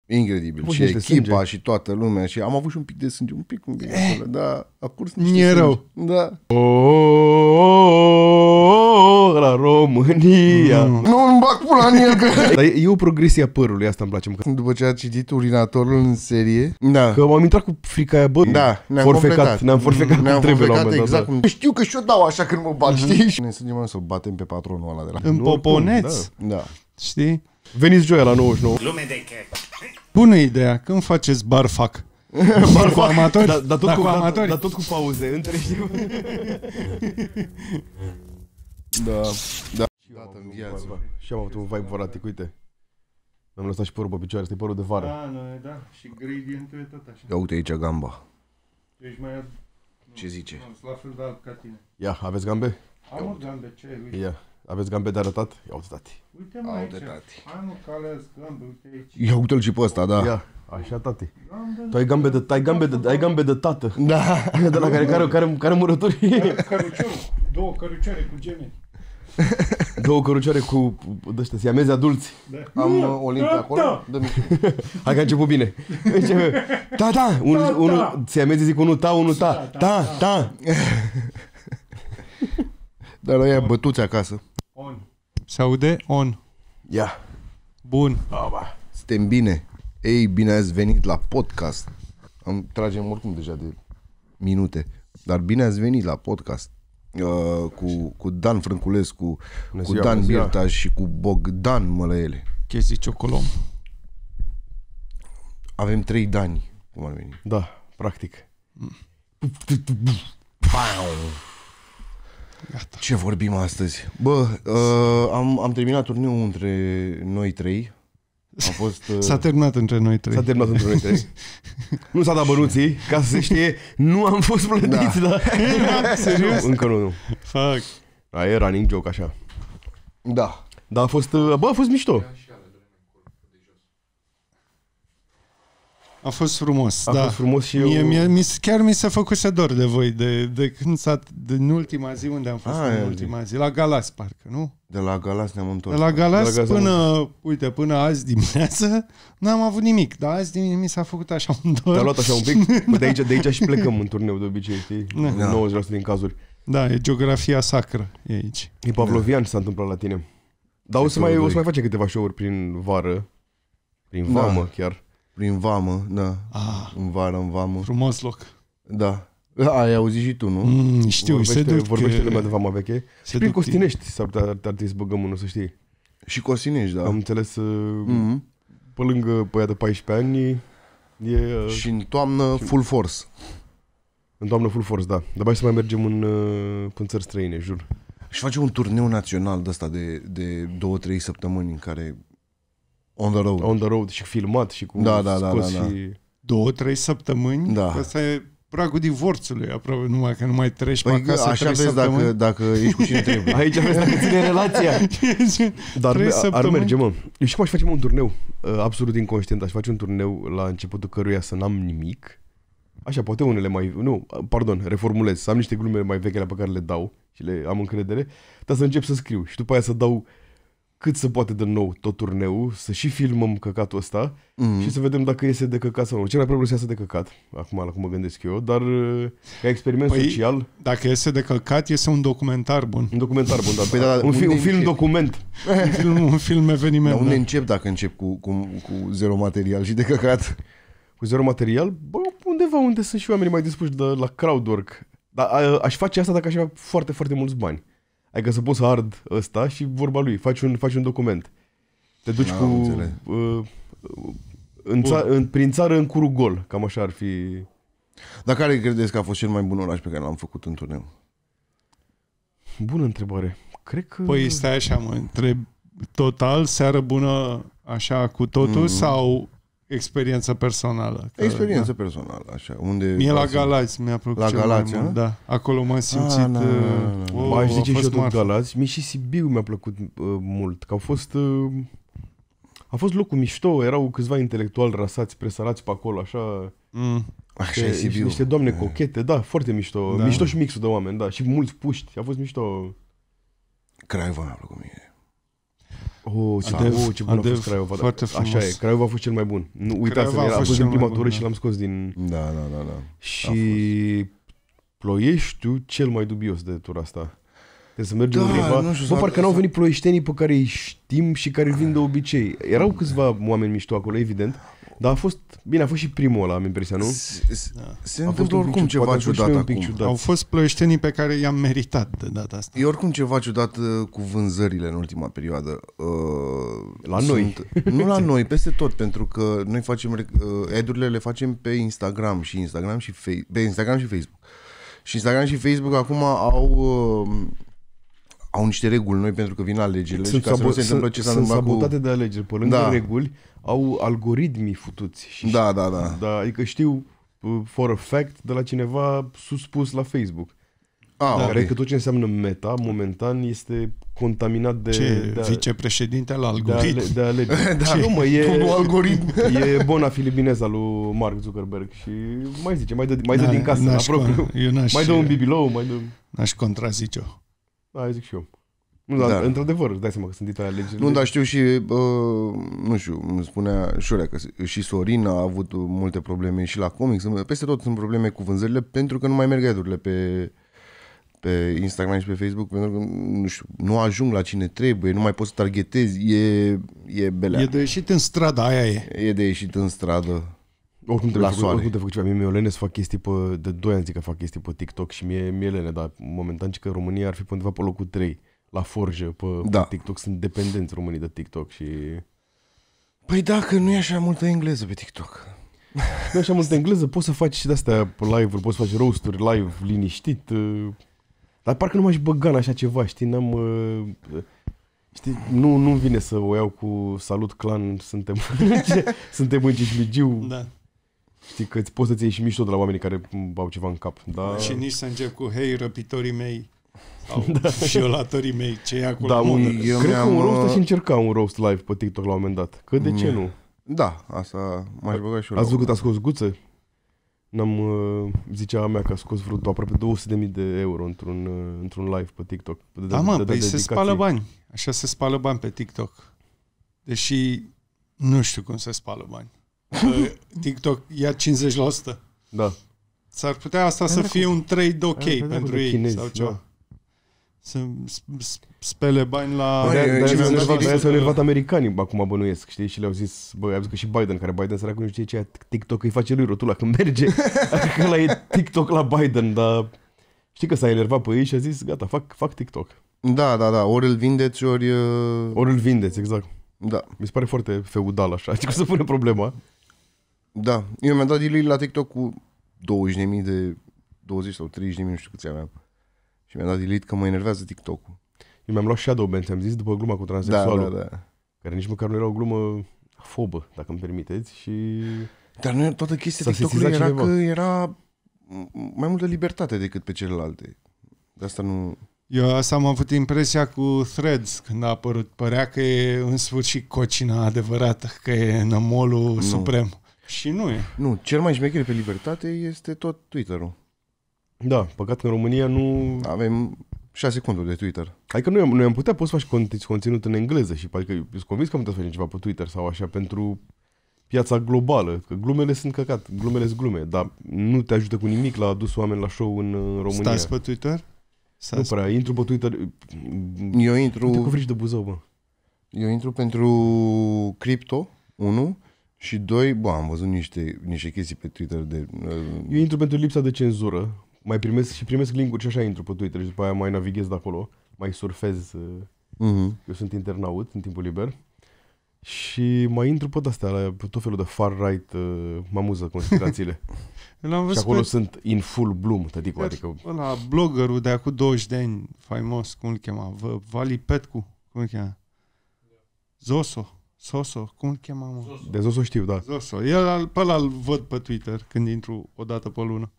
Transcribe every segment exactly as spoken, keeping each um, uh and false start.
Incredibil. Bă, și niște echipa sânge. și toată lumea. Și am avut și un pic de sânge, un pic, un pic. Eh. Da, a curs Mi-e niște sânge. rău. Da. Oh, la România. Mm. Nu îmi bag pula în el, că... Dar e, e o progresie a părului, asta îmi place. Că, După ce a citit urinatorul în serie. Da. că am intrat cu frica aia, bă. Da, ne-am forfecat, completat. ne-am forfecat Ne-am cum trebuie la un forfecat, moment dat. exact. Cum... Știu că și-o dau așa când mă bat, știi? Ne sângem mai să-l batem pe patronul ăla de la... În Nu, poponeț, Da. știi? Veniți joia la nouăzeci și nouă. Bună ideea, când faceți barfac? Bar cu amatori? Dar da, tot, Dar cu, cu da, amatori? da, tot cu pauze între, știi? Da. Da. Dată în viață. Și am avut un vibe varatic, uite. Mi-am lăsat și părul pe picioare, este părul de vară. Da, nu, da, și gradientul e tot așa. Ia uite aici gamba. Ești mai... Ce zice? Nu, la fel de alt ca tine. Ia, aveți gambe? Am o gambe, ce ai? Uite, Ia, aveți gambe de arătat? Ia uite, tati. uite mă Au aici. de tati. Hai mă, că alea gambe, uite aici. Ia uite-l și pe ăsta, da. Ia, așa, tati. Gambe, Tu ai gambe de, ai gambe de, ai gambe de tată. Da. De la care, care, care, care murături. căruciorul, două cărucioare cu gemeni. Două cărucioare cu de-ăștia, siamezi adulți. Da. Am uh, Olimp pe acolo. Dă-mi. Hai că a început bine. Începe. Ta, ta, un, Ta, unul, ta. siamezi zic unul ta, unul ta. Ta, ta. Dar noi ai bătuți acasă. On. Se aude? On. Ia. Bun. Suntem bine. Ei, bine ați venit la podcast. Am tragem oricum deja de minute. Dar bine ați venit la podcast. Uh, cu, cu Dan Frânculescu, Bună cu ziua, Dan bună ziua. Birtaș și cu Bogdan Mălăele. Chestii ciocolom. Avem trei Dani, cum ar veni. Da, practic. Gata. Ce vorbim astăzi? Bă, uh, am, am terminat turneul între noi trei. Am fost... Uh, S-a terminat între noi trei. S-a terminat într-un trei. Nu s-a dat bănuții, ca să se știe, nu am fost plătiți, da. da. Serios? Încă nu, nu. Fac. Da, e running joke, așa. da. Dar a fost, uh, bă, a fost mișto. A fost frumos, A da. fost frumos și Mie, eu... mie, mi, chiar mi se făcuse dor de voi, de, de când s-a, din ultima zi, unde am fost Ah, în e, ultima zi, la Galați, parcă, nu? De la Galați ne-am De întors. la Galați, De la Galați până, uite, până azi dimineață, n-am avut nimic, dar azi dimineață mi s-a făcut așa un dor. Te-a luat așa un pic? Păi de aici, de aici și plecăm în turneu de obicei, știi? Da. În nouăzeci la sută din cazuri. Da, e geografia sacră, e aici. E pavlovian ce s-a întâmplat la tine. Dar o să, mai, o să mai facem câteva show-uri prin vară. Prin Da. vamă chiar. Prin vamă, da. Ah, În vară, în vamă. frumos loc. Da. Ai auzit și tu, nu? Mm, știu, vorbește, se duc... vorbește lumea de vama veche. se Și prin duc Costinești s-ar putea, ar trebui să băgăm unul, să știi. Și Cosinești, da. Am înțeles, mm-hmm. Mm-hmm. pe lângă pe aia de paisprezece ani, e uh, Și în toamnă full force. în toamnă full force, da. Dar mai să mai mergem în, uh, în țări străine, jur. Și face un turneu național de ăsta de, de două, trei săptămâni în care on the road. On the road și filmat și cu Da, da, da, scos da, da. și... Două, trei săptămăni? Da. Asta e pragul divorțului, aproape, numai că nu mai treci pe Păi acasă așa trei vezi săptămâni. dacă, dacă ești cu cine trebuie. Aici aveți dacă ține relația. Dar Trei ar săptămâni? merge, mă. Eu și cum aș face mă, un turneu, uh, absolut inconștient, aș face un turneu la începutul căruia să n-am nimic. Așa, poate unele mai... Nu, pardon, reformulez. Să am niște glume mai vechi pe care le dau și le am încredere, dar să încep să scriu și după aia să dau cât se poate de nou tot turneul, să și filmăm căcatul ăsta Mm. și să vedem dacă iese de căcat sau nu. Cel mai probabil să iasă de căcat, acum la cum mă gândesc eu, dar uh, ca experiment Păi, social, Dacă iese de căcat, iese un documentar bun. un documentar bun, dar Păi da, da, un, fi, unde un film încep? document. Un film, un film eveniment. Dar unde da. încep dacă încep cu, cu, cu zero material și de căcat? Cu zero material, bă, undeva unde sunt și oamenii mai dispuși de la crowdwork. Dar a, aș face asta dacă aș avea foarte, foarte mulți bani. Adică să poți să ard ăsta și vorba lui, faci un, faci un document. Te duci Am cu... înțeles. Uh, în ța, în, prin țară în curul gol, cam așa ar fi... Dar care credeți că a fost cel mai bun oraș pe care l-am făcut în turneu? Bună întrebare. Cred că... Păi stai așa, mă întreb, total, seară bună așa cu totul Mm. sau experiență personală? Că, Experiență personală, așa. Unde Da. Mie la pasă- Galați mi-a plăcut La cel Galați, mai mult. a? Da, acolo m-am simțit... Ah, na, na, uh, na, na. oh, Aș a zice și fost eu tot marfă. Galați. Mie și Sibiu mi-a plăcut uh, mult. Că au fost... Uh, a fost locul mișto. Erau câțiva intelectuali rasați, presarați pe acolo, așa... Mm. Așa e niște, Sibiu. niște doamne cochete, da, foarte mișto. Da. Mișto și mixul de oameni, da. Și mulți puști. A fost mișto. Craiova mi-a plăcut mie. Oh, ce, Adev, oh, ce bun a Adev, fost Craiova. foarte frumos. Așa e, Craiova a fost cel mai bun. Nu, uitați, Craiova a a fost fost cel în prima mai bun, tură da. și l-am scos din... Da, da, da, da. Și Ploieștiul cel mai dubios de tura asta. Trebuie să mergem Da, undeva. nu știu, Bă, s-a- parcă n-au s-a- venit ploieștenii pe care îi știm și care îi vin de obicei. Erau câțiva oameni mișto acolo, evident. Dar a fost, bine, a fost și primul ăla, am impresia, nu? Se, se- Da. se A fost întâmplă un pic oricum ciudat, ceva poate a fost și ciudat un pic acum. ciudat. Au fost plăieștenii pe care i-am meritat de data asta. E oricum ceva ciudat uh, cu vânzările în ultima perioadă. Uh, La noi. Nu la noi, peste tot, pentru că noi facem rec- uh, ad-urile le facem pe Instagram și Instagram și Fe- pe Instagram și Facebook. Și Instagram și Facebook acum au uh, au niște reguli noi pentru că vin alegerile și ca să nu se întâmplă ce s-a sunt întâmplat cu... sabotate de alegeri. Pe lângă Da. reguli, au algoritmii futuți. Și Da, da, da. da. Adică știu uh, for a fact de la cineva suspus la Facebook. Ah, Da, ok. care că tot ce înseamnă meta, momentan, este contaminat de... Ce de, vicepreședinte al de, algoritm. ale, de alegeri. Da. Nu, mă, e, Domnul algoritm. e bona filibineza lui Mark Zuckerberg și mai zice, mai dă, mai dă Da, din casă, la n-aș propriu. con- eu n-aș- Mai dă un bibilou, mai dă... N-aș contrazice-o. Da, zic și eu. Nu, dar Da. într-adevăr, îți dai seama că sunt dita alegerile. Nu, dar știu și, uh, nu știu, îmi spunea Șurea că și Sorin a avut multe probleme și la comics. Peste tot sunt probleme cu vânzările pentru că nu mai merg ad-urile pe, pe Instagram și pe Facebook pentru că, nu știu, nu ajung la cine trebuie, nu mai poți să targetezi, e, e belea. E de ieșit în stradă, aia e. E de ieșit în stradă. Oricum trebuie La făcut, soare. oricum trebuie făcut ceva. Mie mi-e o lene să fac chestii pe... De doi ani zic că fac chestii pe TikTok și mie, mie lene, dar momentan ci că România ar fi pe undeva pe locul trei la forjă pe, Da. pe TikTok. Sunt dependenți românii de TikTok și... Păi da, că nu e așa multă engleză pe TikTok. Nu așa multă engleză, poți să faci și de-astea live-uri, poți să faci roast-uri live, liniștit. uh, Dar parcă nu m-aș băga în așa ceva, știi, n-am... uh, Știi, nu, nu-mi vine să o iau cu salut clan, suntem, suntem în Cismigiu. Da. Știi că îți poți să-ți iei și mișto de la oamenii care au ceva în cap. Dar... Și nici să încep cu hei, răpitorii mei sau violatorii mei, ce e acolo. Da, un, Eu cred că mi-am, un roast uh, aș încerca un roast live pe TikTok la un moment dat. Că de ce Mm. nu? Da, asta m-aș băga și eu. la Ați văzut urmă. că a scos guță? N-am, uh, zicea a mea că a scos vreo aproape două sute de mii de euro într-un, uh, într-un live pe TikTok. De, Da, mă, de- de păi se dedicații. spală bani. Așa se spală bani pe TikTok. Deși nu știu cum se spală bani. Că TikTok ia cincizeci la sută. Da. S-ar putea asta să fie un trade ok Hai, vedem pentru de ei chinezi, sau ceva. da. Să s- spele bani la... Băi, De-aia eu- de-aia ce s-au mi-am dat enervat- idei de-aia s-au să- enervat americanii acum bănuiesc, știi? Și le-au zis, băi, am zis că și Biden, care Biden săracul nu știe ce e TikTok, îi face lui rotula când merge. Adică ăla e TikTok la Biden, dar știi că s-a enervat pe ei și a zis, gata, fac, fac TikTok. Da, da, da, ori îl vindeți, ori... uh, Ori îl vindeți, exact. Da, Mi se pare foarte feudal așa, știi cum se pune problema? da. Eu mi-am dat delete la TikTok cu douăzeci de mii de... douăzeci sau treizeci de mii, nu știu câți aveam. Și mi-am dat delete că mă enervează TikTok-ul. Eu mi-am luat shadow ban, ți-am zis, după gluma cu Da, transexualul, da, da. care nici măcar nu era o glumă fobă, dacă îmi permiteți, și... Dar nu, toată chestia S-a TikTok-ului sesizat era cineva. că era mai multă libertate decât pe celelalte. De asta nu... Eu asta am avut impresia cu Threads când a apărut. Părea că e în sfârșit cocina adevărată, că e nămolul Nu. suprem. Și nu e. Nu, cel mai șmecher pe libertate este tot Twitter-ul. Da, păcat că în România nu... Avem șase conturi de Twitter. Adică noi am, noi am putea, poți să faci conț- conținut în engleză și adică eu sunt convins că am putea să facem ceva pe Twitter sau așa pentru piața globală, că glumele sunt căcat, glumele sunt glume, dar nu te ajută cu nimic la adus oameni la show în, în România. Stați pe Twitter? Nu Stați prea, intru pe Twitter, Eu uite cu intru, frici de Buzău, bă. eu intru pentru cripto, unu, și doi, bă, am văzut niște, niște chestii pe Twitter de... Uh, Eu intru pentru lipsa de cenzură, mai primesc și primesc link-uri și așa intru pe Twitter și după aia mai navighez de acolo, mai surfez, uh-huh. eu sunt internaut în timpul liber. Și mai intru pe de-astea, la pe tot felul de far-right, uh, mă amuză conspirațiile. Eu l-am Și văzut acolo pe sunt in full bloom, tăticu, adică... ăla, bloggerul de acum douăzeci de ani, faimos, cum îl chema? V- Vali Petcu, cum îl chema? Zoso, Soso, cum îl chema, mă? De zis o știu, da. Zoso. El, pe ăla îl văd pe Twitter când intru o dată pe lună.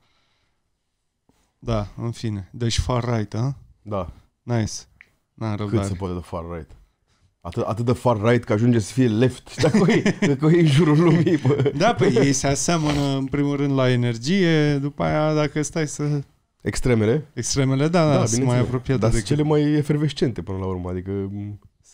Da, în fine. Deci far right, ha? Da, Nice. N-am cât răbdare. se poate de far-right. Atât, atât de far-right că ajunge să fie left. Și dacă e, dacă e în jurul lumii, bă. Da, păi ei se aseamănă în primul rând la energie, după aia dacă stai să... Extremele, Extremele, da, da, sunt mai bineînțeles. apropiate dar decât... sunt cele mai efervescente până la urmă, adică... m,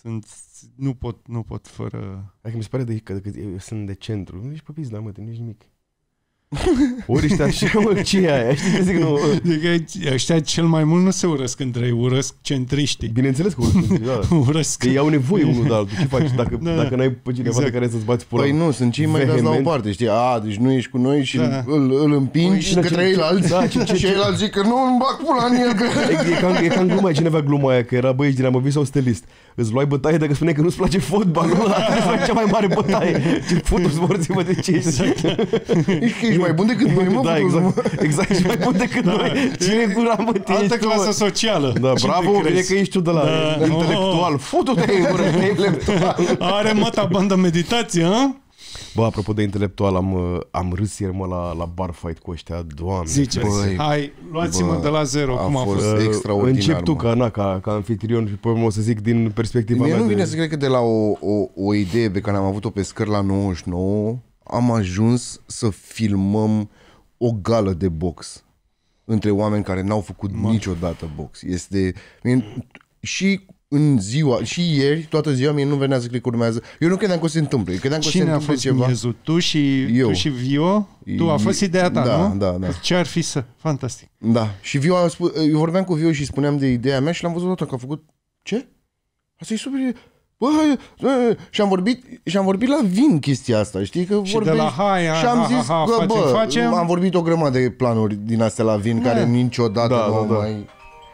Sunt, nu pot, nu pot fără... Dacă mi se pare de, că, că eu sunt de centru. Nu ești pe pizda, mă, te nu ești nimic. Ori ești așa, mă, ce e aia? Știi că zic, nu... Adică ăștia cel mai mult nu se urăsc între ei, urăsc centriștii. Bineînțeles că urăsc, da. Urăsc. Că iau nevoie unul de altul. Ce faci dacă, Da. dacă n-ai pe cineva Exact. de care să-ți bați pula? Păi nu, sunt cei mai dați la o Vehement. parte, știi? A, deci nu ești cu noi și Da. îl, îl împingi Păi, către ce- ceilalți da, ce- ce- și ceilalți zic că nu îmi bag pula în el, că... E, e, ca, e ca în gluma, cineva gluma aia, că era băi, ești dinamovist sau stelist. Îți luai bătaie dacă spuneai că nu-ți place fotbalul, atunci îți faci cea mai mare bătaie. Ce futu sporții, mă, de ce ești? Exact. Ești că ești mai bun decât noi, mă, Da, putu-ți, mă. exact, exact, ești mai bun decât Da. noi. Cine gura, mă, te Altă ești tu, clasă mă. socială. Da, Cine bravo, crezi? bine că ești tu de la Da. intelectual. Futu-te în gură, intelectual. Are măta bandă meditație, hă? Bă, apropo de intelectual, am, uh, am râs ieri, mă, la, la bar fight cu ăștia, doamne. Ziceți, Băi, hai, luați-mă bă, de la zero, a cum a fost- fost. Uh, extraordinar, Încep tu mă. ca, na, ca, ca anfitrion și pe o să zic din perspectiva Mie mea. nu de... vine să cred că de la o, o, o idee pe care am avut-o pe scări la nouăzeci și nouă am ajuns să filmăm o gală de box între oameni care n-au făcut Mă. niciodată box. Este... Și în ziua, și ieri, toată ziua, mie nu venea să cred că urmează. Eu nu credeam că o să se întâmple. Eu credeam că o să se Cine a întâmple fost ceva. miezul? Tu și, Eu. tu și Vio? Tu a fost ideea ta, Da, nu? da, da. Ce ar fi să... Fantastic. Da. Și Viu a spus, eu vorbeam cu Viu și spuneam de ideea mea și l-am văzut odată că a făcut... Ce? Asta e super... Bă, hai, hai, și am vorbit și am vorbit la vin chestia asta, știi că Și vorbești, de la hai, hai, și am ha, zis ha, ha, că, facem, bă, facem. am vorbit o grămadă de planuri din astea la vin Da. care niciodată Da, nu da, au da. mai...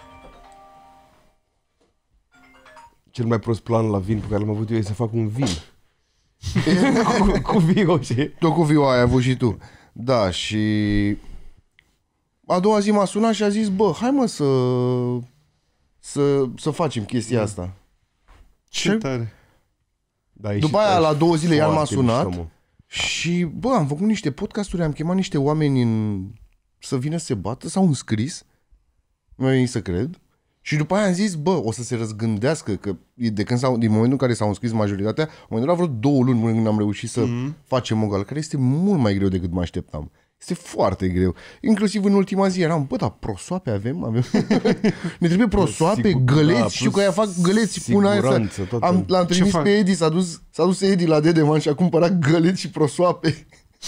Cel mai prost plan la vin pe care l-am avut eu e să fac un vin. cu, cu Vigo, știi? Tot cu Viu ai avut și tu. Da, și a doua zi m-a sunat și a zis, bă, hai mă să să, să facem chestia asta. Ce tare. Da, e După și- aia, e la și două zile, iar m-a foarte sunat. mișto, mă. Și, bă, am făcut niște podcasturi, am chemat niște oameni în... să vină să se bată, s-au înscris, nu mi-a venit să cred, și după aia am zis, bă, o să se răzgândească, că de când s-au, din momentul în care s-au înscris majoritatea, în momentul ăla vreo două luni până când am reușit să mm-hmm. facem o gală, care este mult mai greu decât mă așteptam. Este foarte greu. Inclusiv în ultima zi eram, bă, dar prosoape avem? avem? Ne trebuie prosoape, Sigur, găleți, da, știu plus că aia fac găleți și pun aia să... siguranță, toată- Am, l-am Ce trimis fac? pe Edi, s-a dus, s-a dus Edi la Dedeman și a cumpărat găleți și prosoape.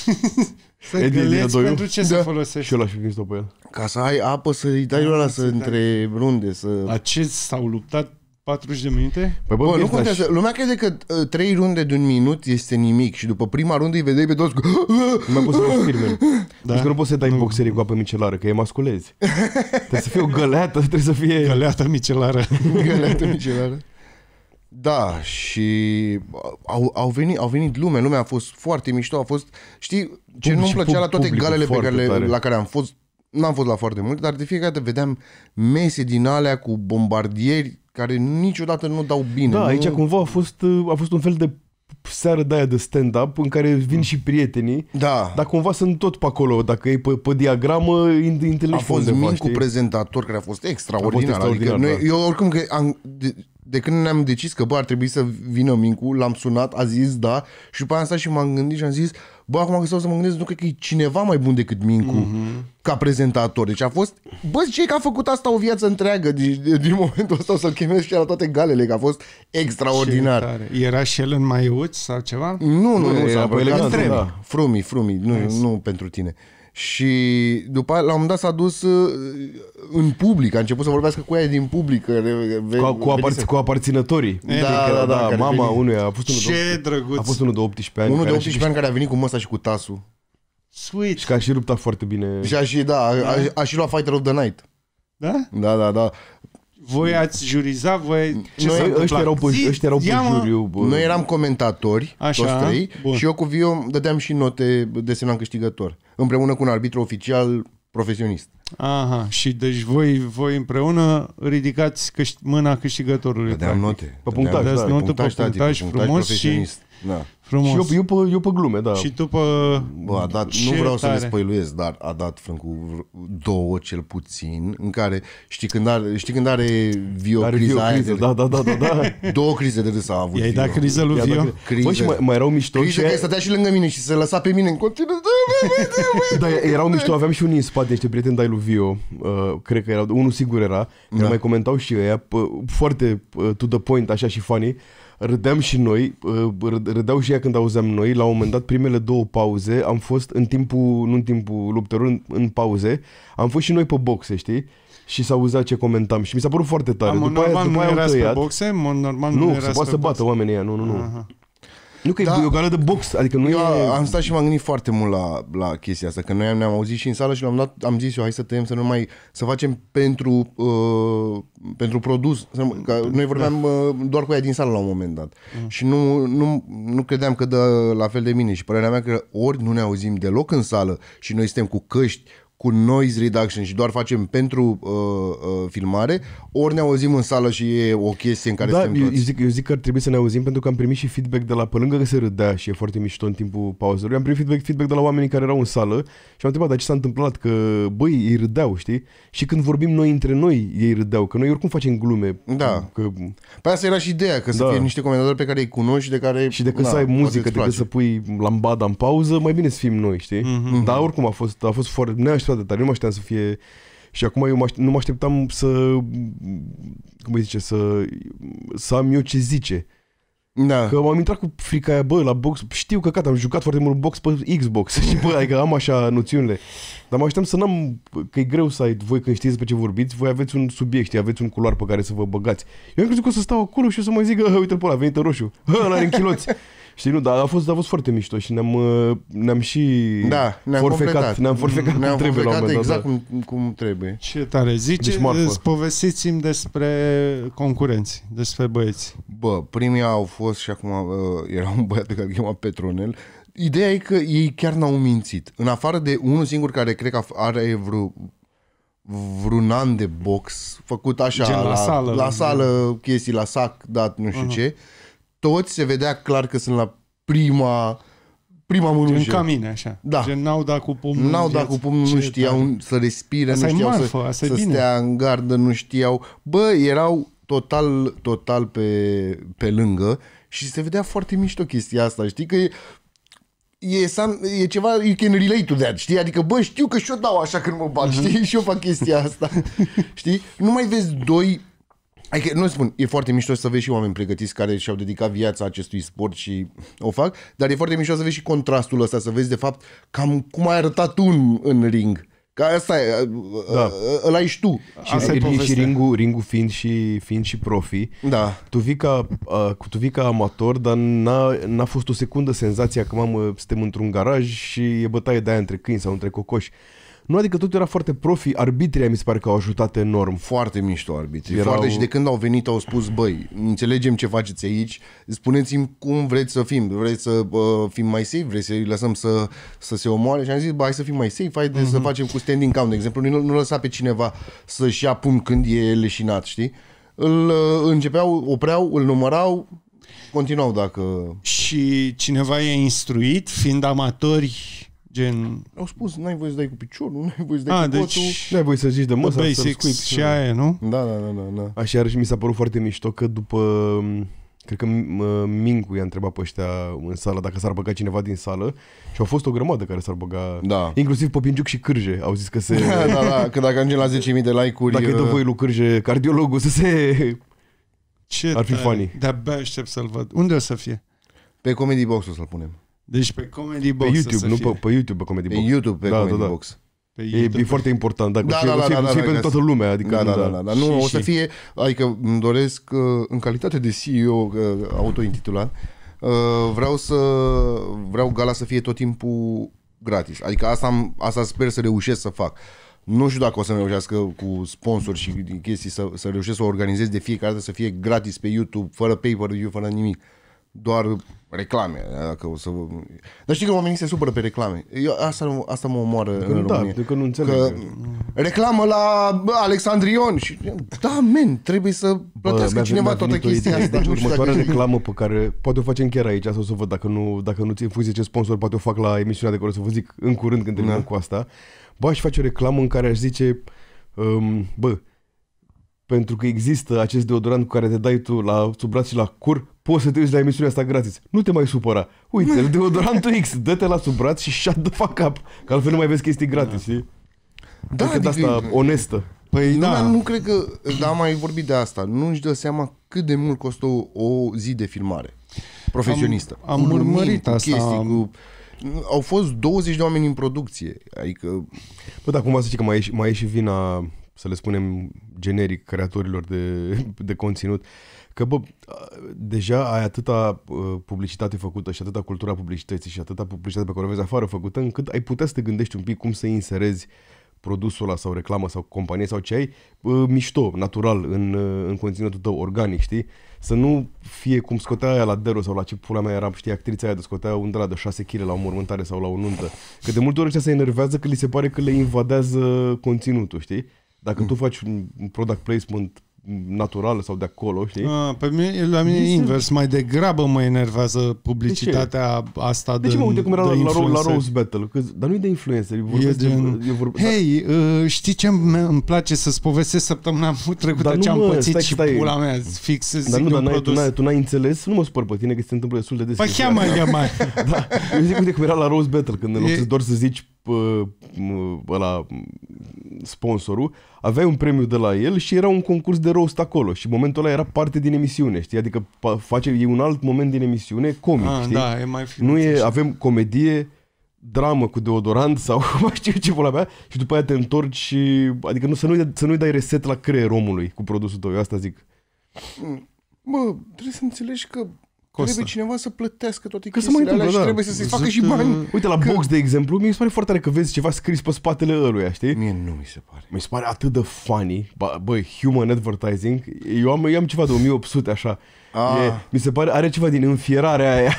Să Edi, găleți Dinodoiu? pentru ce să Da. folosești? Și eu l-aș fi prins-o pe el. Ca să ai apă să-i dai ăla să între runde, să... La ce s-au luptat patruzeci de minute? Păi, Bă, nu bine, contează. Lumea crede că uh, trei runde de un minut este nimic și după prima rundă îi vedeai pe toți cu... Nu mai poți să respiri, man. Da. Deci că nu poți să dai boxerii cu apă micelară, că e masculezi. Trebuie să fie o găleată, trebuie să fie... Găleată micelară. Găleată micelară. Da, și au, au, venit, au venit lume, lumea a fost foarte mișto, a fost, știi, ce Public- nu-mi plăcea la toate publicul galele pe foarte care le, tare. la care am fost, n-am fost la foarte multe, dar de fiecare dată vedeam mese din alea cu bombardieri care niciodată nu dau bine. Da, nu... aici cumva a fost, a fost un fel de seară de aia de stand-up în care vin și prietenii, Da, dar cumva sunt tot pe acolo. Dacă e pe, pe diagramă, îi întâlnești a pe fost undeva, Min cu știi? prezentator care a fost extraordinar. A fost extraordinar, adică noi, da. eu oricum că am, de, de când ne-am decis că bă, ar trebui să vină Mincu, l-am sunat, a zis da și după aia am stat și m-am gândit și am zis bă, acum că stau să mă gândesc, nu cred că e cineva mai bun decât Mincu mm-hmm. ca prezentator. Deci a fost, bă, ziceai că a făcut asta o viață întreagă. Deci, din momentul ăsta o să-l chemez și la toate galele, că a fost extraordinar. Ce tare. Era și el în maiuț sau ceva? Nu, nu, nu, Nu, s-a era îmbrăcat elegant, frumi, da. frumi, frumi, nu, Nice. nu pentru tine. Și după aia, la un moment dat s-a dus uh, în public, a început să vorbească cu ea din public. Că re- ve- Cu, cu, venise- aparț- cu aparținătorii. Da, Că da, era, da, care mama veni- unuia a fost unul Ce de, drăguț. a fost unul de optsprezece ani. Unul de care a optsprezece ani care a venit cu măsta și cu tasul. Sweet. Și că a și luptat foarte bine. Și a și, da, a, a, a și luat Fighter of the Night. Da? Da, da, da. Voi ați jurizat, voi... Ce Noi- s-a Ăștia întâmplat? erau pe, Zi, ăștia erau pe ia, mă. juriu. Bă. Noi eram comentatori, Așa, toți trei, bun. și eu cu Vio dădeam și note, desenam câștigător. Împreună cu un arbitru oficial profesionist. Aha, și deci voi, voi împreună ridicați câști, mâna câștigătorului. Dădeam practic. note. Pe punctaj, Dădeam- da. Dați notă pe punctaj, tati, punctaj pe punctaj frumos și profesionist. Da. Frumos. Și eu, eu, pe, eu pe glume, da. Și tu pe... Bă, a dat, Ce nu vreau să tare. le spoiluiesc, dar a dat Frâncu două cel puțin, în care, știi când are, știi când are Vio Are criza Vio aia criză, de, da, da, da, da, da. două crize de râs a avut I-ai Vio. dat criză lui I-a Vio? dat Criză. Bă, și mai, mai erau mișto Criză și că stătea și lângă mine și se lăsa pe mine în continuu. Da, bă, bă, bă, bă. Da, erau mișto, aveam și unii în spate, niște prieteni de-ai lui Vio, uh, cred că erau, unul sigur era, Da. da. Mai comentau și ăia, p- foarte uh, to the point, așa și funny, râdeam și noi, uh, râ- râdeau și ea când auzeam noi, la un moment dat, primele două pauze, am fost în timpul, nu în timpul luptelor, în, în pauze, am fost și noi pe boxe, știi? Și s-auzea ce comentam și mi s-a părut foarte tare. Am, După aia, normal după nu aia au erați pe tăiat. boxe? Mon, normal nu, Nu, erați se poate să pe bată boxe? oamenii ăia, nu, nu, nu. Aha. Nu că Da. e o gală de box, adică nu Eu e... am stat și m-am gândit foarte mult la, la chestia asta, că noi am- ne-am auzit și în sală și la un moment dat am zis eu, hai să tăiem, să nu mai, să facem pentru, uh, pentru produs, să, nu- că noi vorbeam uh, doar cu ea din sală la un moment dat Mm. și nu, nu, nu credeam că dă la fel de mine și părerea mea că ori nu ne auzim deloc în sală și noi suntem cu căști, cu noise reduction și doar facem pentru uh, uh, filmare, ori ne auzim în sală și e o chestie în care Da, suntem eu, toți. eu, zic, eu zic că ar trebui să ne auzim pentru că am primit și feedback de la, pe lângă că se râdea și e foarte mișto în timpul pauzelor, am primit feedback, feedback de la oamenii care erau în sală și am întrebat, dar ce s-a întâmplat? Că, băi, ei râdeau, știi? Și când vorbim noi între noi, ei râdeau, că noi oricum facem glume. Da. Că, Pe asta era și ideea, că să Da. fie niște comentatori pe care îi cunoști și de care... și decât na, să ai poate muzică, îți decât place. să pui lambada în pauză, mai bine să fim noi, știi? Mhm. Dar oricum a fost, a fost foarte neașteptat de tare, nu mă așteptam să fie... Și acum eu mă aștept, nu mă așteptam să, cum îi zice, să, să am eu ce zice. Da. Că am intrat cu frica aia, bă, la box, știu că gata, am jucat foarte mult box pe Xbox și bă, adică am așa noțiunile. Dar mă așteptam să n-am, că e greu să ai, voi când știți pe ce vorbiți, voi aveți un subiect, știi, aveți un culoar pe care să vă băgați. Eu am crezut că o să stau acolo și o să mai zic, uite-l pe ăla, a venit în roșu, ăla are în chiloți. Știi, nu, dar a fost, a fost foarte mișto și ne-am, ne-am și Da, ne-am forfecat, completat. ne-am forfecat Ne-am cum trebuie la un forfecat moment dat. exact da. cum, cum trebuie. Ce tare. Zice, Deci marfă. deci povestiți-mi despre concurenți, despre băieți. Bă, primii au fost și acum uh, era un băiat pe care îl chema Petronel. Ideea e că ei chiar n-au mințit. În afară de unul singur care cred că are vreo vreun an de box făcut așa Gen la la, sală. la sală, chestii la sac, dat nu știu Uh-huh. ce. Toți se vedea clar că sunt la prima prima Gen mânușă. ca mine, așa. Da. Gen n-au dat cu pumnul N-au în dat viață. cu pumnul, Ce nu știau tare. să respire, Asta nu e știau marfă, să, asta e să bine. stea în gardă, nu știau. Bă, erau total, total pe, pe lângă și se vedea foarte mișto chestia asta, știi că e, e, some, e ceva, you can relate to that, știi? Adică, bă, știu că și eu dau așa când mă bag, Mhm. știi? Și eu fac chestia asta, știi? Nu mai vezi doi... Adică, nu spun, e foarte mișto să vezi și oameni pregătiți care și-au dedicat viața acestui sport și o fac, dar e foarte mișto să vezi și contrastul ăsta, să vezi de fapt cam cum ai arătat tu în, în ring. Că asta e, Da. ăla ești tu. Și, Asta e și, și povestea. ringul, ringul fiind și, fiind și profi, Da. tu vii ca, uh, tu vii ca amator, dar n-a, n-a fost o secundă senzația că, mamă, suntem într-un garaj și e bătaie de aia între câini sau între cocoși. Nu, adică totul era foarte profi, arbitrii mi se pare că au ajutat enorm. Foarte mișto arbitrii. Erau- Foarte, și de când au venit au spus, băi, înțelegem ce faceți aici, spuneți-mi cum vreți să fim. Vreți să uh, fim mai safe? Vreți să-i lăsăm să, să se omoare? Și am zis, bă, hai să fim mai safe, hai de, uh-huh. să facem cu standing count. De exemplu, nu, nu lăsa pe cineva să-și ia pumn când e leșinat, știi? Îl uh, începeau, opreau, îl numărau, continuau dacă... Și cineva e instruit, fiind amatori, gen... Au spus, n-ai voie să dai cu piciorul, n-ai voie să dai A, cu deci... botul. Nu ai voie să zici de măsa, să-l basics scuipi. și aia, nu? Da, da, da, da, da. Așa, iarăși mi s-a părut foarte mișto că după... Cred că m- Mincu i-a întrebat pe ăștia în sală dacă s-ar băga cineva din sală și au fost o grămadă care s-ar băga, Da. inclusiv Popingiuc și Cârje. Au zis că se... Da, da, da, că dacă ajungem la zece mii de like-uri... Dacă îi dă uh, voi lui Cârje, cardiologul, să se... Ce Ar fi tare. funny. De-abia aștept să-l văd. Unde o să fie? Pe Comedy Box o să-l punem. Deci pe Comedy Pe Box o YouTube, să nu fie. pe, pe YouTube, pe Comedy Pe Box. YouTube, pe Da, Comedy da, da. Box. Pe E, YouTube. e foarte important, dacă Da, da, da, da, da, da, da, da, pentru ca toată lumea. Adică, Da, da, nu, da, da, da. Nu, Și, o să și. fie, adică îmi doresc, uh, în calitate de C E O uh, autointitulat, uh, vreau să, vreau gala să fie tot timpul gratis. Adică asta, am, asta sper să reușesc să fac. Nu știu dacă o să reușească cu sponsori și chestii să, să reușesc să o organizez de fiecare dată să fie gratis pe YouTube, fără pay-per-view, fără nimic. Doar reclame. Dacă o să... Dar știi că oamenii se supără pe reclame. Eu, asta, asta mă omoară în da, România. că nu înțeleg. Că reclamă la Alexandrion. Și, da, men, trebuie să plătească Bă, cineva toată chestia asta. Deci Nu știu următoarea dacă- reclamă pe care poate o facem chiar aici, sau să o văd dacă nu, dacă nu ți-e fuzi ce sponsor, poate o fac la emisiunea de acolo, să vă zic în curând când terminăm Da. cu asta. Bă, aș face o reclamă în care aș zice, um, bă, pentru că există acest deodorant cu care te dai tu la sub braț și la cur, poți să te uiți la emisiunea asta gratis. Nu te mai supăra. Uite, deodorantul X, dă-te la sub braț și shut the fuck up. Că altfel nu mai vezi chestii gratis, știi? Da, Adică de asta onestă. Păi Nu, da, dar nu cred că, dar am mai vorbit de asta, nu își dă seama cât de mult costă o, o zi de filmare profesionistă. Am- am Cu lumini, urmărit cu asta. chestii, cu... Au fost douăzeci de oameni în producție, adică... Bă, dar cumva să zici că mai e, și- mai e și vina, să le spunem generic, creatorilor de, de conținut. Că, bă, deja ai atâta uh, publicitate făcută și atâta cultura publicității și atâta publicitate pe care o vezi afară făcută, încât ai putea să te gândești un pic cum să inserezi produsul ăla sau reclamă sau companie sau ce ai, uh, mișto, natural, în, uh, în conținutul tău, organic, știi? Să nu fie cum scotea aia la Dero sau la ce pula mea era, știi, actrița aia de scotea un de șase kilograme la o mormântare sau la o nuntă. Că de multe ori ăștia se enervează că li se pare că le invadează conținutul, știi? Dacă mm. tu faci un product placement natural sau de acolo, știi? A, pe mine, la mine e invers, mai degrabă mă enervează publicitatea asta de De ce mă uite cum era la, la, la influencer. Rose Battle? Că, dar nu e de influencer, eu E vorbesc gen, de... Eu vorbe, hei, uh, știi ce îmi place să-ți povestesc săptămâna trecută Dar nu, ce am mă, pățit stai, și stai. pula mea, fix să dar zic nu, dar un n-ai, tu, produs. n-ai, tu n-ai înțeles, nu mă supăr pe tine că se întâmplă destul de des. Păi chiar mai, chiar mai. Da, eu zic, uite cum era la Rose Battle, când în loc E- să doar să zici pă, mă, ăla, sponsorul, aveai un premiu de la el și era un concurs de roast acolo și momentul ăla era parte din emisiune, știi? Adică pa- face, e un alt moment din emisiune comic, Ah, știi? da, e mai Nu e, așa. avem comedie, dramă cu deodorant sau mai știu ce pula mea și după aia te întorci și, adică nu, să, nu-i, să nu-i dai reset la creier omului cu produsul tău, eu asta zic. Bă, trebuie să înțelegi că Costă. trebuie cineva să plătească toate Că se mai chestiile alea și întâmplă, da. trebuie să se facă Văzut, și bani. uh, Uite, la box, de exemplu, mi se pare foarte tare că vezi ceva scris pe spatele ăluia, știi? Mie nu mi se pare. Mi se pare atât de funny. Bă, băi, human advertising. Eu am, eu am ceva de o mie opt sute așa. Ah. E, mi se pare, are ceva din înfierarea aia.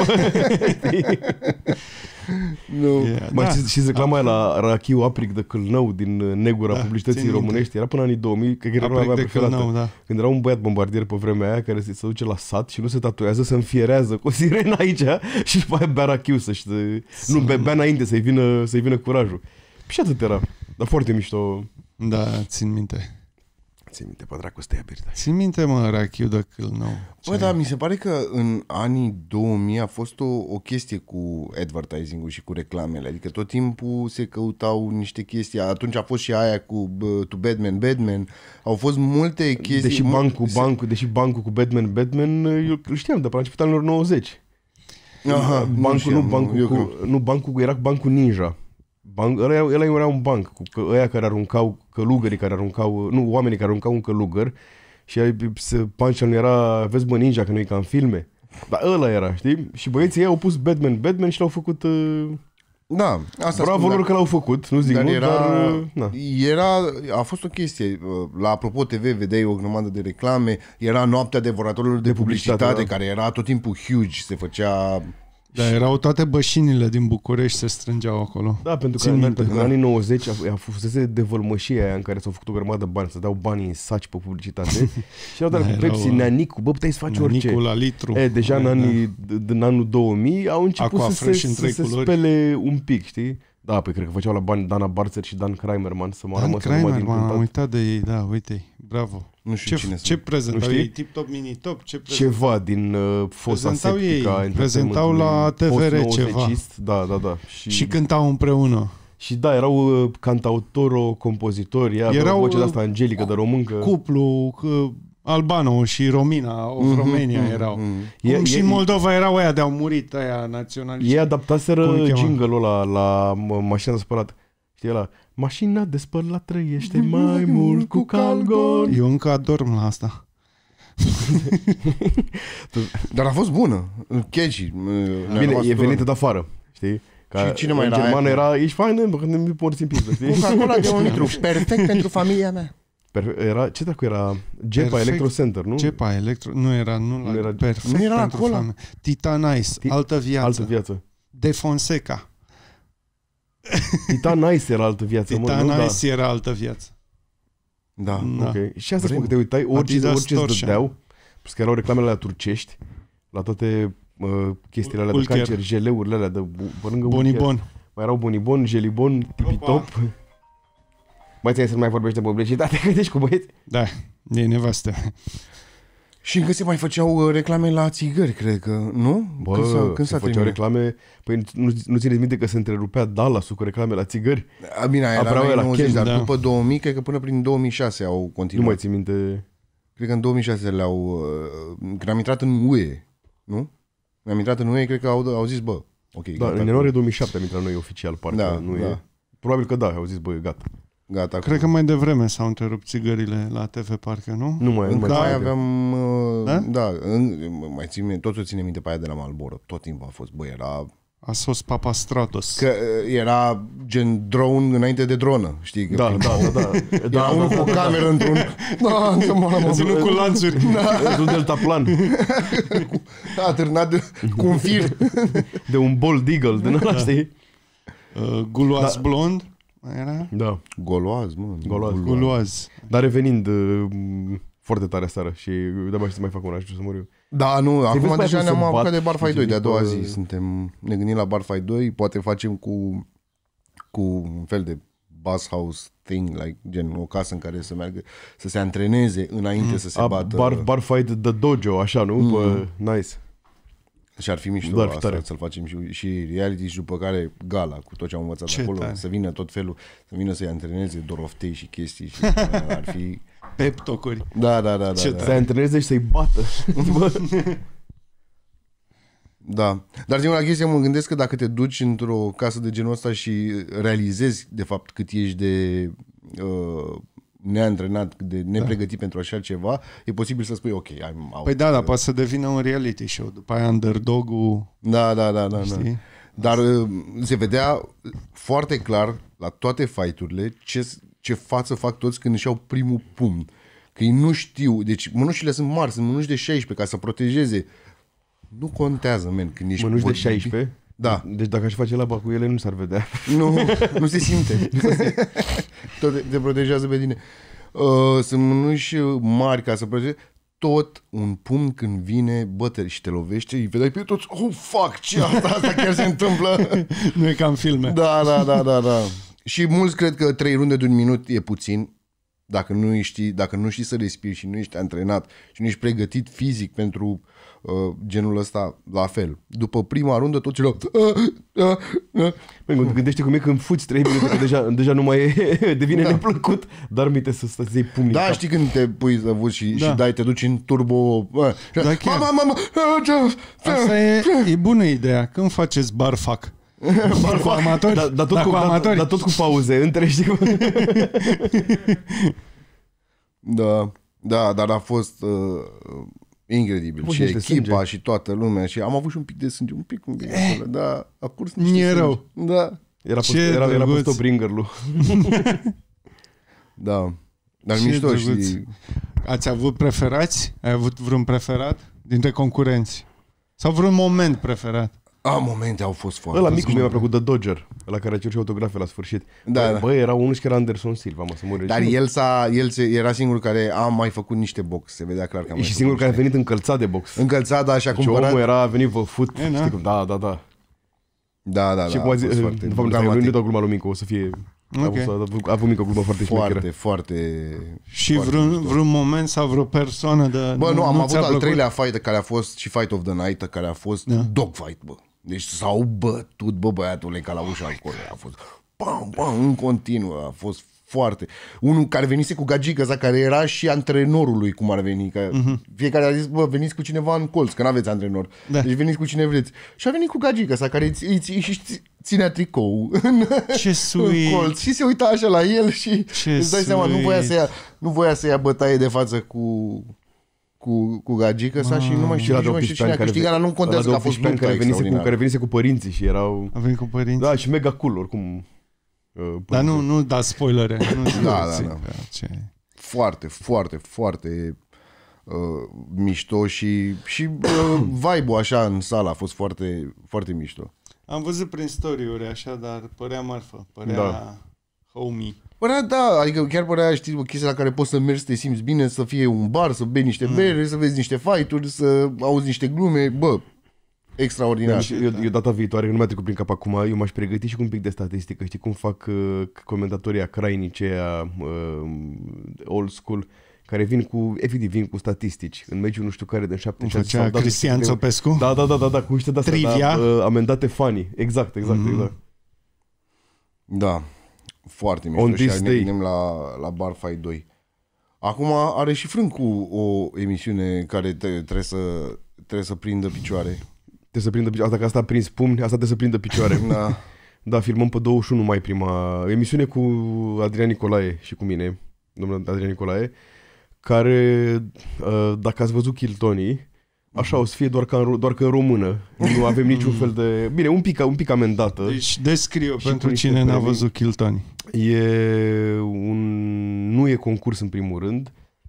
Nu. Yeah, Mai da. știți, știți reclama aia la Rachiu Apric de Câlnău din uh, negura Da, publicității țin minte. românești? Era până anii două mii, că era reclama Apric mea de preferată. Câlnău, da. Când era un băiat bombardier pe vremea aia care se, se duce la sat și nu se tatuează, se înfierează cu o sirenă aici și după aia bea rachiu să-și... Nu, bea, bea înainte să-i vină, să-i vină curajul. Și atât era. Dar foarte mișto. Da, țin minte. Țin minte, pe dracu, stai abirda. Țin minte, mă, Rachiu de Câlnău. Bă, da, mi se pare că în anii două mii a fost o, o chestie cu advertising-ul și cu reclamele. Adică tot timpul se căutau niște chestii. Atunci a fost și aia cu bă, To Batman, Batman. Au fost multe chestii. Deși mul- bancul, se- bancul, deși bancul cu Batman, Batman, eu îl știam de pe la începutul anilor nouăzeci. Aha, Bancul, știam, nu, bancul eu cu, cred. nu, bancul cu, era bancul Ninja. Banc, ăla, ăla era un banc, cu că, ăia care aruncau, călugării care aruncau, nu, oamenii care aruncau un călugăr și ai- se, punch nu era, vezi mă Ninja, că nu e ca în filme. Dar ăla era, știi? Și băieții ei au pus Batman, Batman și l-au făcut... Uh, Da, asta bravo spun, lor dar- că l-au făcut, nu zic Dar nu, era, dar... uh, Na. era, a fost o chestie, la Apropo T V vedeai o grămadă de reclame, era noaptea devoratorilor de, de publicitate, publicitate, da. care era tot timpul huge, se făcea... Da, erau toate bășinile din București se strângeau acolo. Da, pentru că Țin în, minte, pentru că în da. anii nouăzeci a, a fusese devălmășia aia în care s-au făcut o grămadă de bani, să dau banii în saci pe publicitate și erau dar Da, cu erau, Pepsi, uh, Neanicu, bă, puteai să faci orice. Nicul la litru. E, deja în Da. anii, din anul două mii au început Aqua să se, Fresh în să trei se culori. spele un pic, știi? Da, păi cred că făceau la bani Dana Barzer și Dan Kramerman să mă Dan rămăsă numai Kramer, din m-am cântat. uitat de ei, da, uite, bravo. Nu știu Ce, cine ce prezentau Nu știi? ei? Tip-top, mini-top? Ce prezentau? Ceva din uh, fosa Prezentau ei, septică. prezentau la T V R ceva. Da, da, da. Și, Și cântau împreună. și da, erau uh, cantautoro, compozitori, ea avea Erau, o voce de uh, asta angelică, de româncă. Cuplu, că Albano și Romina, of Mhm, Romania mhm, erau. mhm. Cum E- și e- în Moldova erau aia de-au murit, aia naționaliști. Ei Cum adaptaseră îi cheamă? jingle-ul ăla la m- mașina de spălat. Știi ăla? Mașina de spălat trăiește mai mult cu calgon. Eu încă adorm la asta. Dar a fost bună. Catchy. Ne-a Bine, rămas e tuturor. venită de afară. Știi? Ca Și cine mai în era germană aia cu- era, ești fain, bă, când mi porți în piză, știi? Coca-Cola de un litru. Perfect pentru familia mea. Perfe- era, ce dracu era? Gepa Perfect. Electro Center, nu? Cepa, electro... Nu era, nu, la... Nu era- perfect Nu era la pentru cola? familie. Titan Ice, Ti- altă viață. Altă viață. De Fonseca. Titan Ice era altă viață, mă, Titan nu? Da. Ice era altă viață. Da. Da. Ok. Și asta spun Vrem. că te uitai, orice, Adidas orice îți Torsion. dădeau, plus că erau reclamele alea turcești, la toate uh, chestiile alea de Ulker. cancer, geleurile alea de bu- pe lângă Ulker. Bonibon. Mai erau bonibon, jelibon, tipi-top. Mai ți-ai să nu mai vorbești de publicitate, credeți cu băieți? Da, e nevastă. Și încă se mai făceau uh, reclame la țigări, cred că, nu? Bă, când s-a, când se s-a făceau terminat? reclame, păi nu, nu țineți minte că se întrerupea Dallas-ul cu reclame la țigări? A, bine, aia Aproape era la în nouăzeci, Ken, dar da. după două mii, cred că până prin două mii șase au continuat. Nu mai țin minte. Cred că în două mii șase le-au... Uh, când am intrat în U E, nu? Când am intrat în U E, cred că au, au zis, bă, ok, Da, gata, în ianuarie două mii șapte am intrat noi oficial, parcă Da, nu da. e. Probabil că da, au zis, bă, gata. gata. Cred că mai devreme s-au întrerupt țigările la T V, parcă, nu? Nu mai, nu Încă mai mai țin minte. aveam... Uh, Da? da? da în, mai țin minte, tot o ține minte pe aia de la Marlboro. Tot timpul a fost, bă, era... A sos Papa Stratos. Că uh, era gen drone înainte de dronă, știi? Că Da, filmau. da, da, da. Era Da, unul da, cu o da, da. cameră într-un... Da, să mă A ținut cu lanțuri. Da. Un deltaplan a târnat de, cu un fir. de un Bold Eagle, de ăla, știi? Uh, Guloaz Da. blond. Mai era? Da. Goloaz, mă. Goloaz. Guloaz. Dar revenind uh, foarte tare seara și de-abia știu să mai fac una, știu să mor eu. Da, nu, vezi acum mai deja cum să ne-am apucat bat de Bar Fight doi, de a doua după- zi. Suntem, ne gândim la Bar Fight doi, poate facem cu, cu un fel de bus house thing, like, gen o casă în care să meargă, să se antreneze înainte mm. să se A, bată. bar, bar fight the dojo, așa, nu? Mm. Pă, nice. Și ar fi mișto Da, ar fi asta, tare. să-l facem și, și reality și după care gala, cu tot ce am învățat Ce acolo, tare. să vină tot felul, să vină să-i antreneze doroftei și chestii și ar fi... Pep talk-uri. Da, da, da, da. Ce da. Să-i antreneze și să-i bată. Bă, Da, dar din una chestie mă gândesc că dacă te duci într-o casă de genul ăsta și realizezi de fapt cât ești de uh, neantrenat, de nepregătit da. pentru așa ceva, e posibil să spui ok, I'm out. Păi da, dar poate să devină un reality show. După aia underdog-ul, Da, da, da, da, da. știi? Dar uh, se vedea foarte clar la toate fight-urile ce, ce față fac toți când își iau primul pumn. Că ei nu știu, deci mânușile sunt mari, sunt mânuși de șaisprezece ca să protejeze. Nu contează, men, când ești... mănuși de bot- șaisprezece? Da. Deci dacă aș face laba cu ele, nu s-ar vedea. Nu, nu se simte. Tot te, te protejează pe tine. Uh, sunt mânuși mari ca să protejeze. Tot un pumn când vine, bătă și te lovește, îi vedeai pe toți, oh, fuck, ce asta, asta chiar se întâmplă. Nu e ca în filme. Da, da, da, da, da. Și mulți cred că trei runde de un minut e puțin. Dacă nu știi, dacă nu știi să respiri și nu ești antrenat și nu ești pregătit fizic pentru uh, genul ăsta, la fel. După prima rundă, tot celor... Uh, uh, uh. Băi, gândește cum e când fuți trei minute, că deja, deja nu mai e, devine da. neplăcut, dar mite să să iei pumnii. Da, în cap. știi când te pui să fugi și, Da. și dai, te duci în turbo... Uh, Da, chiar. mama, mama, uh, ce- Asta e, e bună ideea. Când faceți barfac? Cu amatori? Dar da, tot, Dar cu, cu da, amatori? da, tot cu pauze între, știi cum? Da, da, dar a fost uh, incredibil. Fost Și niște echipa sânge. și toată lumea. Și am avut și un pic de sânge, un pic, un pic. Eh, da, a curs niște mi-e sânge. rău. Da, Era Ce post, era, era drăguț. post Bringerlu. da. Dar Ce mișto drăguț. și... Ați avut preferați? Ai avut vreun preferat dintre concurenți? Sau vreun moment preferat? A, momente au fost foarte... Ăla micu mi-a plăcut, The Dodger, ăla care a cerut și autografe la sfârșit. Da, Bă, da. bă, era unul și că era Anderson Silva, mă, să mă Dar el, s-a, el se, era singurul care a mai făcut niște box. Se vedea clar că a E mai și făcut singurul care a niște. venit încălțat de box. Încălțat, da, și a Și cumpărat... omul era a venit văfut, E, da. știi cum, da, da, da. Da, da, Și da, cum a a zis, fost de foarte fapt, nu, dramatic. nu dau gluma lui Mico, o să fie... A Ok. avut, a avut Mico gluma foarte Foarte, șmecheră. foarte... Și foarte vreun, mișto. vreun moment sau vreo persoană de... Bă, nu, am avut ți-a al plăcut? treilea fight care a fost și Fight of the Night, care a fost Da. dogfight, bă. Deci s-au bătut, bă, băiatule, ca la ușa alcoolului. A fost pam, pam, în continuu. A fost foarte... Unul care venise cu gagică ăsta, care era și antrenorul lui, cum ar veni. Că uh-huh. Fiecare a zis, bă, veniți cu cineva în colț, că n-aveți antrenor. Da. Deci veniți cu cine vreți. Și a venit cu gagică ăsta, care îi, îi, îi, îi ținea tricou în, Ce în sweet! colț. Și se uita așa la el și Ce îți dai seama, nu voia, sweet. să ia, nu voia să ia bătaie de față cu... cu, cu gagică sa și nu mai Și știu, la nici nu mai știu cine a câștigat, dar nu contează că a fost lupta care venise, cu, extraordinară. care venise cu părinții și erau... A venit cu părinți? Da, și mega cool, oricum. Uh, Dar nu, nu da spoilere. Nu Da, zi- da, da. Ce... Foarte, foarte, foarte uh, mișto și, și uh, vibe-ul așa în sală a fost foarte, foarte mișto. Am văzut prin story-uri așa, dar părea marfă, părea Da. homie. Părea, da, adică chiar părea, știi, o chestie la care poți să mergi să te simți bine, să fie un bar, să bei niște bere, mm. să vezi niște fight-uri, să auzi niște glume, bă, extraordinar. Și eu, eu data viitoare, nu mi-a trecut prin cap acum, eu m-aș pregăti și cu un pic de statistică. Știi cum fac uh, comentatorii acrinici aia uh, old school, care vin cu, efectiv, vin cu statistici. În meciul nu știu care de șaptezeci Făcea Cristian Țopescu? Da, da, da, da, da, cu niște de-astea, Trivia? da, uh, amendate funny. Exact, exact, mm-hmm. exact. Da, foarte On mișto. Și this ne day. gândim la, la Bar Fight doi. Acum are și Frâncu o emisiune care te, trebuie, să, trebuie să prindă picioare. Trebuie să prindă picioare. Asta că asta a prins pumni, asta trebuie să prindă picioare. Da. Da, filmăm pe douăzeci și unu mai prima emisiune cu Adrian Nicolae și cu mine, domnul Adrian Nicolae, care, uh, dacă ați văzut Kill Tony, așa o să fie doar, ca în, doar că în română. Nu avem niciun fel de... Bine, un pic, un pic amendată. Deci descriu Și pentru cu niște cine n-a premii. văzut Kill Tony. E un... Nu e concurs în primul rând.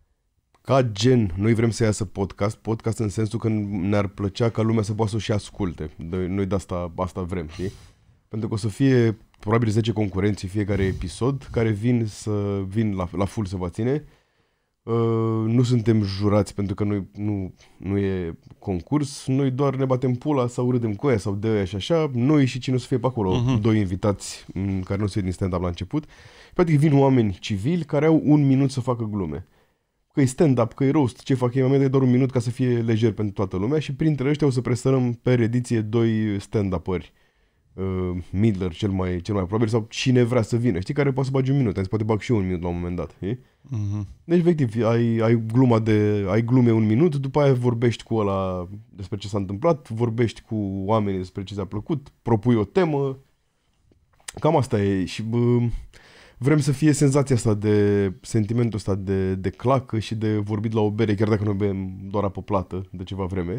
Ca gen, noi vrem să iasă podcast. Podcast în sensul că ne-ar plăcea ca lumea să poată să o și asculte. De- Noi de asta, asta vrem, știi? Pentru că o să fie probabil zece concurenți fiecare episod care vin să vin la, la full să vă ține. Uh, nu suntem jurați pentru că noi nu, nu e concurs. Noi doar ne batem pula sau râdem cu aia sau de aia și așa. Noi și cine o să fie pe acolo. Mhm. Doi invitați m, care nu se din stand-up la început. Practic vin oameni civili care au un minut să facă glume. Că e stand-up, că e roast, ce fac ei, am e doar un minut ca să fie lejer pentru toată lumea și printre ăștia o să presărăm per ediție doi stand-upări. Uh, Midler cel mai, cel mai probabil sau cine vrea să vină, știi, care poate să bagi un minut, se poate bag și eu un minut la un moment dat, știi? Mhm. Deci, efectiv, ai, ai, gluma de, ai glume un minut, după aia vorbești cu ăla despre ce s-a întâmplat, vorbești cu oamenii despre ce ți-a plăcut, propui o temă, cam asta e și bă, vrem să fie senzația asta de, sentimentul ăsta de, de clacă și de vorbit la o bere, chiar dacă noi bem doar apă plată de ceva vreme.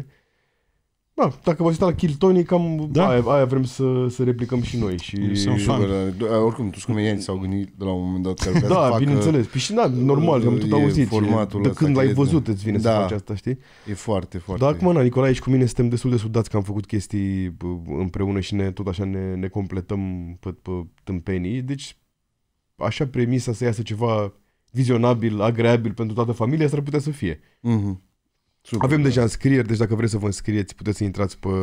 Da, dacă vă uitați la Kill Tony, cam Da. aia, aia vrem să, să replicăm și noi. Și... Eu sunt fan. Super, oricum, toți comedianții s-au gândit de la un moment dat că ar vrea să Da, facă, bineînțeles. Păi și da, normal, am tot e auzit. formatul De ăsta când că l-ai e- văzut îți vine Da. să faci asta, știi? E foarte, foarte... Dar acum, na, Nicolae, aici cu mine suntem destul de sudați că am făcut chestii bă, împreună și ne, tot așa ne, ne completăm pe, pe tâmpenii. Deci, așa premisa să iasă ceva vizionabil, agreabil pentru toată familia, asta ar putea să fie. Mhm. Super, Avem da. deja înscrieri, deci dacă vreți să vă înscrieți, puteți să intrați pe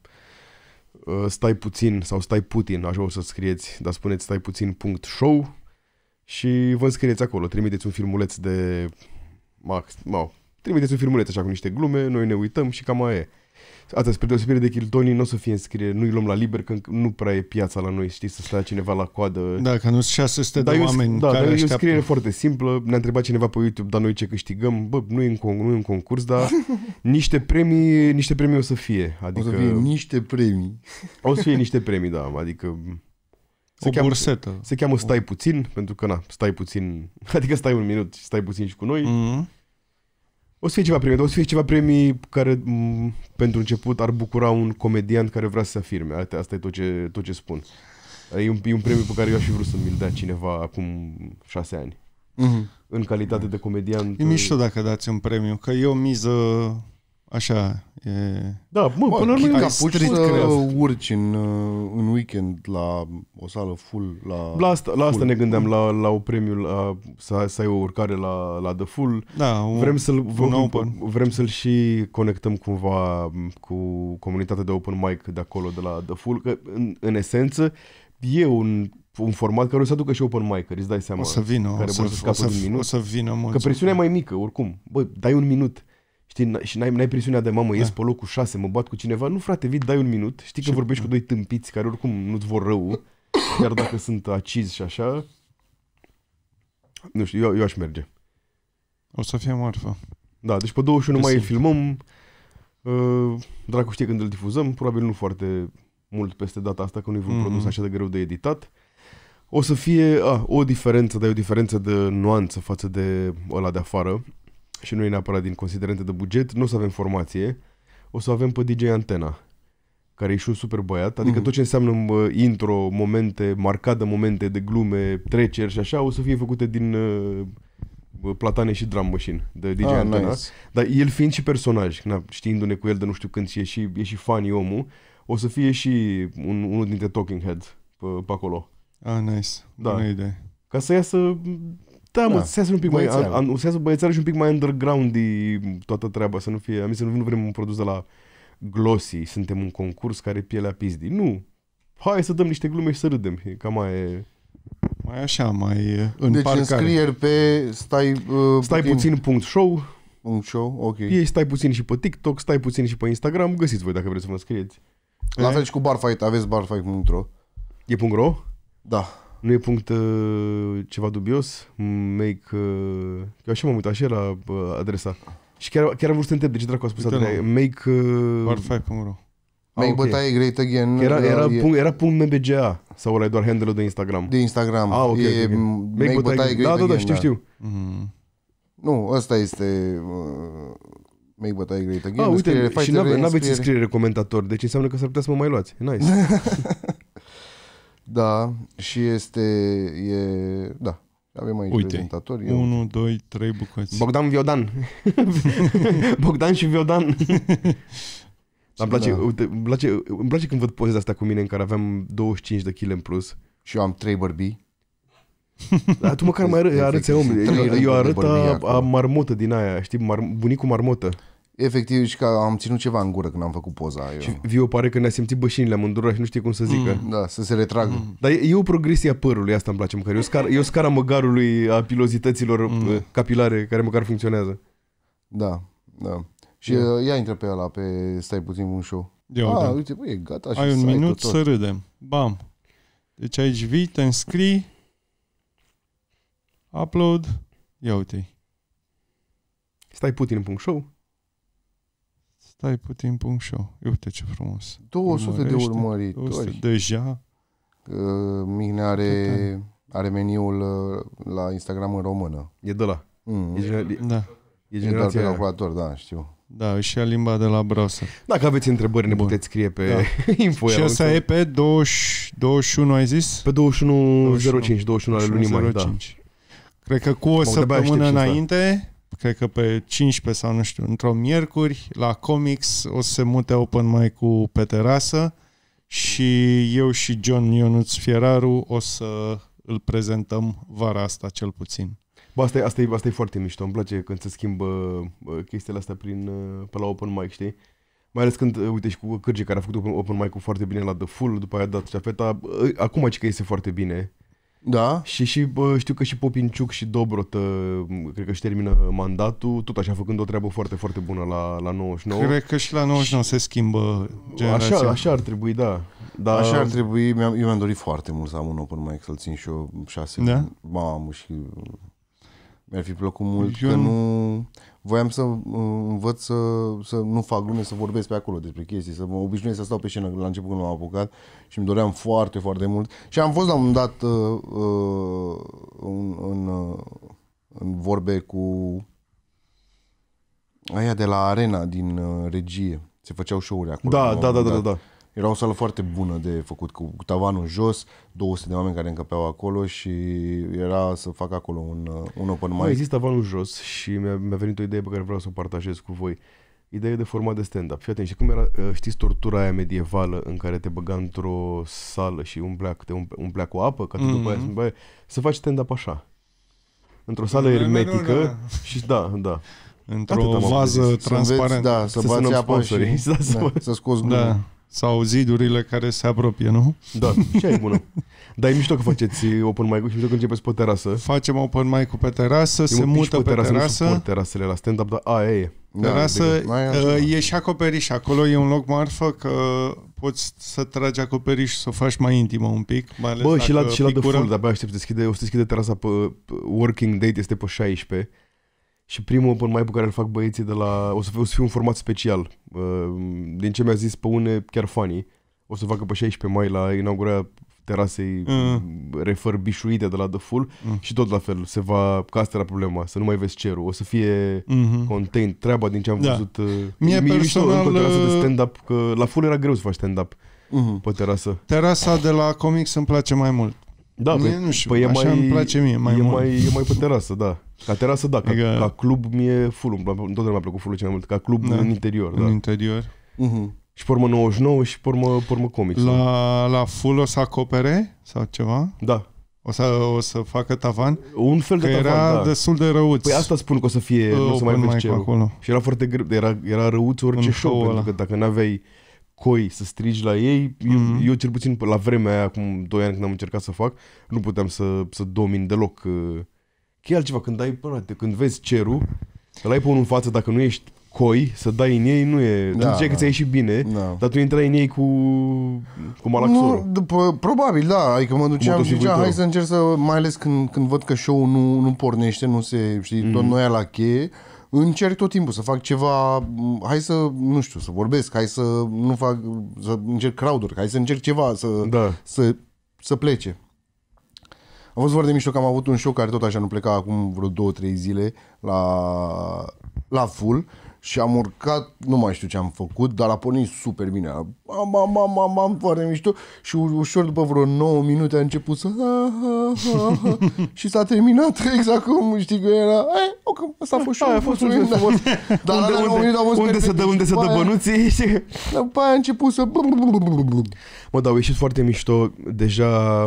uh, Stai Puțin sau Stai Putin, așa o să scrieți, dar spuneți stai puțin punct show și vă înscrieți acolo. Trimiteți un filmuleț de... Max, mau, trimiteți un filmuleț așa cu niște glume, noi ne uităm și cam aia e. Asta, spre deosebire de Kill Tony, nu o să fie înscriere, nu-i luăm la liber, că nu prea e piața la noi, știi, să stea cineva la coadă. Da, că nu sunt șase sute Dar de e o- oameni da, care dar e o așteaptă. scriere foarte simplă. Ne-a întrebat cineva pe YouTube, dar noi ce câștigăm? Bă, nu e un, con- nu e un concurs, dar niște premii, niște premii o să fie. O Adică să fie niște premii. o să fie niște premii, da. Adică se O cheamă, bursetă. se cheamă Stai Puțin, pentru că na, stai puțin, adică stai un minut și stai puțin și cu noi. Mhm. O să fie ceva premii, dar o să fie ceva premii care m, pentru început ar bucura un comedian care vrea să se afirme. Asta, asta e tot ce, tot ce spun. E un, e un premiu pe care eu aș fi vrut să mi-l dea cineva acum șase ani. Mhm. În calitate de comedian. E mișto dacă dați un premiu, că e o miză așa, e... Da, mă, Bă, până la chiar urmă că e apuci street să cred. urci în, uh, în weekend la o sală full, la... La asta, la asta full. ne gândeam, la, la o premiu, la, să, să ai o urcare la, la The Full. Da, un, Vrem să-l, un open. vrem să-l și conectăm cumva cu comunitatea de open mic de acolo, de la The Full, că în, în esență e un, un format care o să aducă și open mic, îți dai seama. O să vină, o care să, vor să o, scape să, de un minut. o să vină mulți. Că presiunea e mai mică, oricum. Bă, dai un minut. Știi, n- și n-ai, n-ai presiunea de mamă, ies Da. pe locul șase, mă bat cu cineva. Nu, frate, vii, dai un minut. Știi că Și- vorbești cu doi tâmpiți care oricum nu-ți vor rău, chiar dacă sunt acizi și așa. Nu știu, eu, eu aș merge. O să fie marfă. Da, deci pe douăzeci și unu mai îl Simt. filmăm. Uh, dracu știe când îl difuzăm. Probabil nu foarte mult peste data asta, că nu e vreun Mhm. produs așa de greu de editat. O să fie a, o diferență, dar e o diferență de nuanță față de ăla de afară. Și nu e neapărat din considerente de buget. Nu o să avem formație. O să avem pe D J Antena, care e și un super băiat. Adică Mhm. tot ce înseamnă mă, intro, momente, marcat de momente, de glume, treceri și așa, o să fie făcute din uh, Platane și Drum Machine, de D J Ah, Antena. nice. Dar el fiind și personaj, na, știindu-ne cu el de nu știu când și e și, e și funny omul, o să fie și un, unul dintre Talking Heads pe, pe acolo. Ah, nice. Da. Bună idee. Ca să iasă... Da, mă, Da. să iasă un pic mai... Băiețeală. An, an, să iasă băiețeală și un pic mai underground toată treaba, să nu fie... Am zis să nu, nu vrem un produs de la Glossy, suntem un concurs care e pielea pizdii. Nu! Hai să dăm niște glume și să râdem. Cam aia e... Mai așa, mai uh, în Deci parcare. înscrieri pe stai, uh, Stai puțin punct show, punct show, ok. ei stai puțin și pe TikTok, stai puțin și pe Instagram, găsiți voi dacă vreți să vă scrieți. La fel și cu Barfight, aveți barfight punct ro. E punct .ro? Da. Nu e punct uh, ceva dubios? Make... Uh, eu așa m-am uitat, așa era uh, adresa. Și chiar, chiar am vrut să te întreb de ce dracu a spus Uite-l, adresa. Make... Uh, barfight punct ro. Make ok. bătaie great again. Era, era, e punct, era punct mbga sau ăla e doar handle-ul de Instagram? de Instagram. Ah, ok, e ok, ok. Make, Make bătaie great Da, da, again. da, știu, știu. Mm. Nu, ăsta este uh, Make bătaie great again. Ah, uite, înscriere, și fightere, n-ave, n-aveți înscriere. înscriere comentator, deci înseamnă că s-ar putea să mă mai luați. E nice. Da, și este, e, da, avem aici Uite, prezentatori. Eu- unu, doi, trei bucăți. Bogdan Viodan. Bogdan și Viodan. Dar îmi place, Da. uite, îmi, place, îmi place când văd pozele astea cu mine în care aveam douăzeci și cinci de kilograme în plus. Și eu am trei bărbii. Dar tu măcar mai arăți, Efectiv, arăți om. sunt trei Eu, rânduri eu de arăt bărbie a, acolo. a marmotă din aia, știi, mar, bunicul marmotă. Efectiv, și că am ținut ceva în gură când am făcut poza. Eu. Și Vio pare că ne-a simțit bășinile amândurora și nu știe cum să zică. Mm. Da, să se retragă. Mm. Dar e, e o progresie a părului, asta îmi place măcar. E o scară, e o scară a măgarului, a pilozităților Mm. mm. capilare, care măcar funcționează. Da, da. Și Ia. uh, ia intră pe ăla, pe stai puțin un show. Eu, ah, da. uite, băi, e gata și Ai un site-ul minut tot. să râdem. Bam. Deci aici vii, te înscrii, upload, ia uite. Stai putin în punct show. Stai puțin punct show. Uite ce frumos. două sute de Urmărește. urmăritori. două sute Deja. Uh, Mihnea are, are meniul uh, la Instagram în română. E de la. Mm. E, gener- e, Da. e E doar pe generația aia. calculator, da, știu. Da, își ia limba de la browser. Dacă aveți întrebări, ne Bun. puteți scrie pe Da. info. Și ăsta e pe douăzeci, douăzeci și unu, ai zis? pe douăzeci și unu zero cinci, douăzeci și unu ale lunii mai, da. douăzeci și unu zero cinci. Cred că cu o de-abia aștept săptămână și asta. înainte, cred că pe cincisprezece sau nu știu, într-o miercuri, la Comics o să se mute open mic-ul pe terasă și eu și John Ionuț Fieraru o să îl prezentăm vara asta cel puțin. Bă, asta e, asta, e, asta e foarte mișto. Îmi place când se schimbă bă, chestiile astea prin, uh, pe la open mic, știi? Mai ales când, uh, uite, și cu Cârge, care a făcut open, open mic-ul foarte bine la The Full, după aia a dat ștafeta. Bă, acum ce că iese foarte bine. Da? Și, și bă, știu că și Popinciuc și Dobrot, uh, cred că își termină mandatul, tot așa făcând o treabă foarte, foarte bună la, la nouăzeci și nouă. Cred că și la nouăzeci și nouă se schimbă generația. Așa, așa ar trebui, da. Dar Așa ar trebui, mi-am, eu mi-am dorit foarte mult să am un open mic, să-l țin și eu șase Da? luni. Mamă, și mi-ar fi plăcut mult, Eu că nu- nu... Voiam să uh, învăț să, să nu fac glume, să vorbesc pe acolo despre chestii, să mă obișnuiesc să stau pe scenă la început când m-am apucat și îmi doream foarte, foarte mult. Și am fost la un moment dat uh, uh, în, în, uh, în vorbe cu aia de la Arena din uh, regie. Se făceau show-uri acolo. da, la un da, da, moment da, dat. da. Era o sală foarte bună de făcut, cu, cu tavanul jos, două sute de oameni care încăpeau acolo și era să fac acolo un, uh, un open Mai mic. există avanul jos și mi-a, mi-a venit o idee pe care vreau să o partajez cu voi. Ideea de format de stand-up. Fii atent, și cum era, uh, știți tortura aia medievală în care te băga într-o sală și umplea, te umple- umplea cu apă, ca tu după aia să, bă, să faci stand-up așa. Într-o sală Da, da, da, ermetică da, da. și da, da. Într-o Atât am vază auzit. Să înveți, transparentă. da, să Să bați sunăm apă și sponsorii. Da, să- da, să scoți glume. Da. Sau zidurile care se apropie, nu? Da, și aia e bună. Dar e mișto că faceți open mic-ul și mișto că începeți pe terasă. Facem open mic-ul pe terasă, Eu se mă piș mută pe terasă, nu terasă. suport terasele la stand-up, dar aia e. Da, Terasă, adică, n-ai așa. uh, e și acoperiș. Acolo e un loc marfă că poți să tragi acoperiș și să o faci mai intimă un pic. Mai ales Bă, și la, dacă și la The picură. Full, de-abia aștept să deschide, o să deschide terasa pe, pe Working Date, este pe șaisprezece. Și primul open mic pe care îl fac băieții de la... O să fie, o să fie un format special. Uh, Din ce mi-a zis pe une, chiar funny. O să facă pe șaisprezece mai la inaugurarea terasei Mm. refurbișuite de la The Full. Mm. Și tot la fel, se va... Că asta era problema, să nu mai vezi cerul. O să fie Mhm. contained. Treaba din ce am Da. văzut. uh, Mie e mișto personal, într-o terasă de uh, stand-up, că la Full era greu să faci stand-up Mhm. pe terasă. Terasa de la Comics îmi place mai mult. Da, Mie păi, nu știu, păi e așa mai, îmi place mie mai e mult. Mai, e mai pe terasă, da. Ca terasă, da. Ca, Adică- ca club mie full. Întotdeauna mi-a plăcut full cel mai mult. Ca club Da. în interior, În da. interior. Mhm. Și pe urmă nouăzeci și nouă și pe urmă, pe urmă comics. La, la full o să acopere sau ceva? Da. O să, o să facă tavan? Un fel Că de tavan, era da. destul de răuț. Păi asta spun că o să fie, uh, nu o să mai open vezi mic cerul. acolo. Și era foarte greu, era, era răuț orice În show, show-ul pentru ăla. că dacă n-aveai coi să strigi la ei, Mhm. eu, eu cel puțin la vremea aia, acum doi ani când am încercat să fac, nu puteam să, să domin deloc. uh, Că e altceva, când, ai, bă, când vezi cerul, îl ai pe unul în față, dacă nu ești coi, să dai în ei, nu e... Da, tu ziceai da. că ți-a ieșit bine, Da. dar tu intrai în ei cu, cu malaxorul. Nu, după, probabil, da. Adică mă duceam și ziceam, Motosivuitorul. hai să încerc să, mai ales când, când văd că show-ul nu, nu pornește, nu se, știi, mm. tot noi la cheie, încerc tot timpul să fac ceva, m, hai să, nu știu, să vorbesc, hai să nu fac, să încerc crowd-uri, hai să încerc ceva, să, Da. să, să plece. A fost foarte mișto că am avut un show care tot așa nu pleca acum vreo două, trei zile la, la full și am urcat, nu mai știu ce am făcut, dar a pornit super bine. Am, am, am, am, am foarte mișto și u- ușor după vreo nouă minute a început să ha, ha, ha, ha, și s-a terminat exact cum știi că era. Ai, ok, asta a fost show. Aia a fost un show frumos. Dar Unde, la nouă minute a fost unde, unde, se perfect. dă, unde se După dă aia- bănuții și... După aia a început să... Mă, dar au ieșit foarte mișto. Deja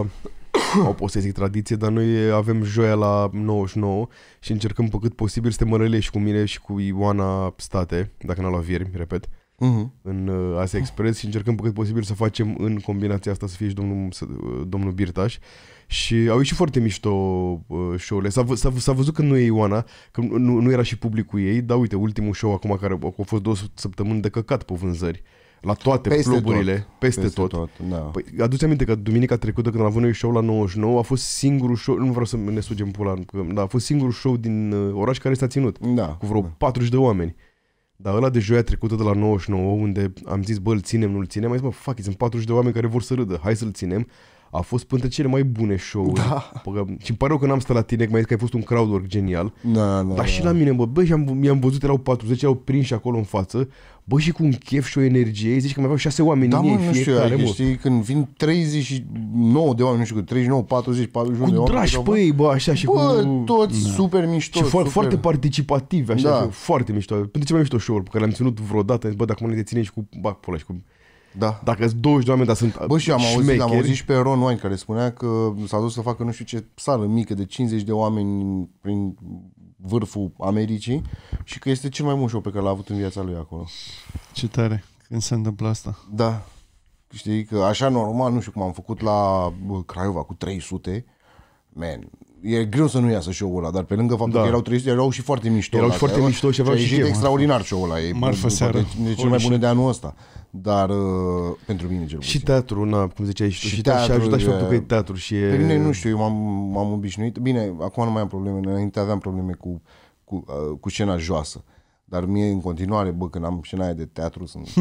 au pot să zic tradiție, dar noi avem joia la nouăzeci și nouă și încercăm pe cât posibil să te mărălești și cu mine și cu Ioana State, dacă n-a luat vieri, repet, Mhm. în uh, Asia Express și încercăm pe cât posibil să facem în combinația asta să fie și domnul, să, uh, domnul Birtaș. Și au ieșit foarte mișto uh, show-urile. S-a, vă- s-a, s-a văzut că nu e Ioana, că nu, nu era și publicul ei, dar uite, ultimul show acum care au fost două săptămâni de căcat pe vânzări. La toate Peste cluburile, tot. peste, Peste tot. tot, da. Păi, aduți aminte că duminica trecută când am avut noi show la nouăzeci și nouă a fost singurul show, nu vreau să ne sugem pula, că, dar a fost singurul show din uh, oraș care s-a ținut, Da. cu vreo patruzeci de oameni. Dar ăla de joia trecută de la nouăzeci și nouă, unde am zis, bă, îl ținem, nu-l ținem, am zis, bă, fuck it, sunt patruzeci de oameni care vor să râdă, hai să-l ținem. A fost printre cele mai bune show-uri. Da. Păcă, și îmi pare rău că n-am stat la tine, că mi-ai zis că ai fost un crowdwork genial. Da, da, Dar da. și la mine, bă, bă, și am, mi-am văzut, erau patruzeci, erau prinși acolo în față, bă, și cu un chef și o energie, zici că mai aveau șase oameni Da, în mă, ei, nu știu, fiecare, adică, mă. știi, când vin treizeci și nouă de oameni, nu știu, cât, treizeci și nouă, patruzeci, patruzeci și unu de Cu oameni. dragi sau- pe ei, bă, așa și Bă, cu... toți super mișto. Și super. foarte, foarte participativi, așa, Da. da. foarte mișto. Pentru ce mai mișto show-uri pe care le-am ținut vreodată, am zis, bă, dacă mă ne ține și cu bac pe ăla și cu... Da. Dacă sunt douăzeci de oameni, dar sunt Bă, și am auzit, am șmecheri. auzit și pe Ron Wine care spunea că s-a dus să facă nu știu ce sală mică de cincizeci de oameni prin vârful Americii și că este cel mai bun show pe care l-a avut în viața lui acolo. Ce tare. Când se întâmplă asta? Da. Știi că așa normal, nu știu cum am făcut la bă, Craiova cu trei sute. Man, e greu să nu iasă show-ul ăla, dar pe lângă faptul Da. că erau trei sute, erau și foarte mișto. Erau la și foarte Craiova mișto și aveau a și ieșit chef. extraordinar show-ul ăla. E, Marfă e, seară. poate de cele mai bune de anul ăsta. Dar uh, pentru mine cel Și puțin. teatru, na, cum ziceai, și, Și și, teatru, și a teatru ajutat și e- faptul că e teatru și e... Pe mine nu știu, eu m-am, m-am obișnuit. Bine, acum nu mai am probleme, înainte aveam probleme cu, cu, uh, cu scena joasă. Dar mie în continuare, bă, când am scena aia de teatru, sunt...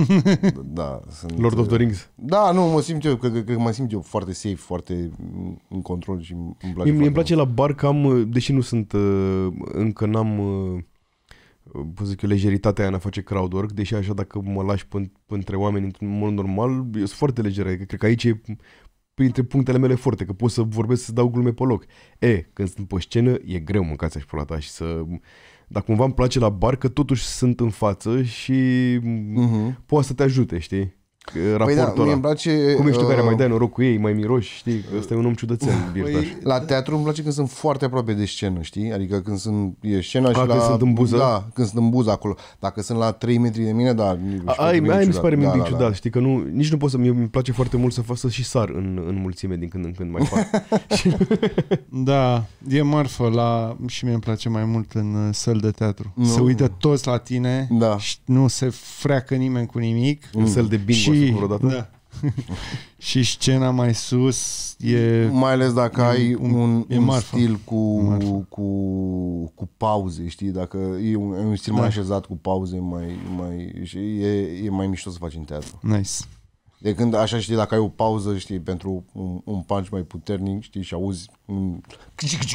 da, sunt Lord of the Rings. Da, nu, mă simt eu, cred că, cred că mă simt eu foarte safe, foarte în control și îmi place Mie, mie îmi foarte place la bar că am, deși nu sunt, uh, încă n-am, uh, pot zic eu, lejeritatea aia în a face crowdwork, deși așa dacă mă lași pân- între oameni într-un mod normal, eu sunt foarte lejer, adică cred că aici e printre punctele mele forte, că pot să vorbesc, să dau glume pe loc. E, când sunt pe scenă, e greu mâncați-aș pe la ta și să... Dar cumva îmi place la bar că totuși sunt în față și Mhm. poate să te ajute, știi? Raportul Păi da, ăla. mie îmi place... Cum ești tu care uh, mai dai noroc cu ei, mai miroși, știi? Ăsta e un om ciudățean, Birtaș. La teatru îmi place când sunt foarte aproape de scenă, știi? Adică când sunt, e scena și A, la... când sunt în buză? Da, când sunt în buză acolo. Dacă sunt la trei metri de mine, da. Ai, ai mi se pare mie un pic da, ciudat, știi, că nu, nici nu pot să, mie îmi place foarte mult să fac să și sar în, în mulțime din când în când mai fac. Da, e marfă la... și mie îmi place mai mult în uh, săli de teatru. Nu. Se uită toți la tine Da. și nu se freacă nimeni cu nimic. Un sel de bingo și, vreodată. da. Și scena mai sus e... Mai ales dacă E ai un- un, e un marfă. stil cu, Marfă. cu, cu pauze, știi? Dacă e un, e un stil Da. mai așezat cu pauze, mai, mai, și e, e mai mișto să faci în teatru. Nice. De când, așa, știi, dacă ai o pauză, știi, pentru un, un punch mai puternic, știi, și auzi un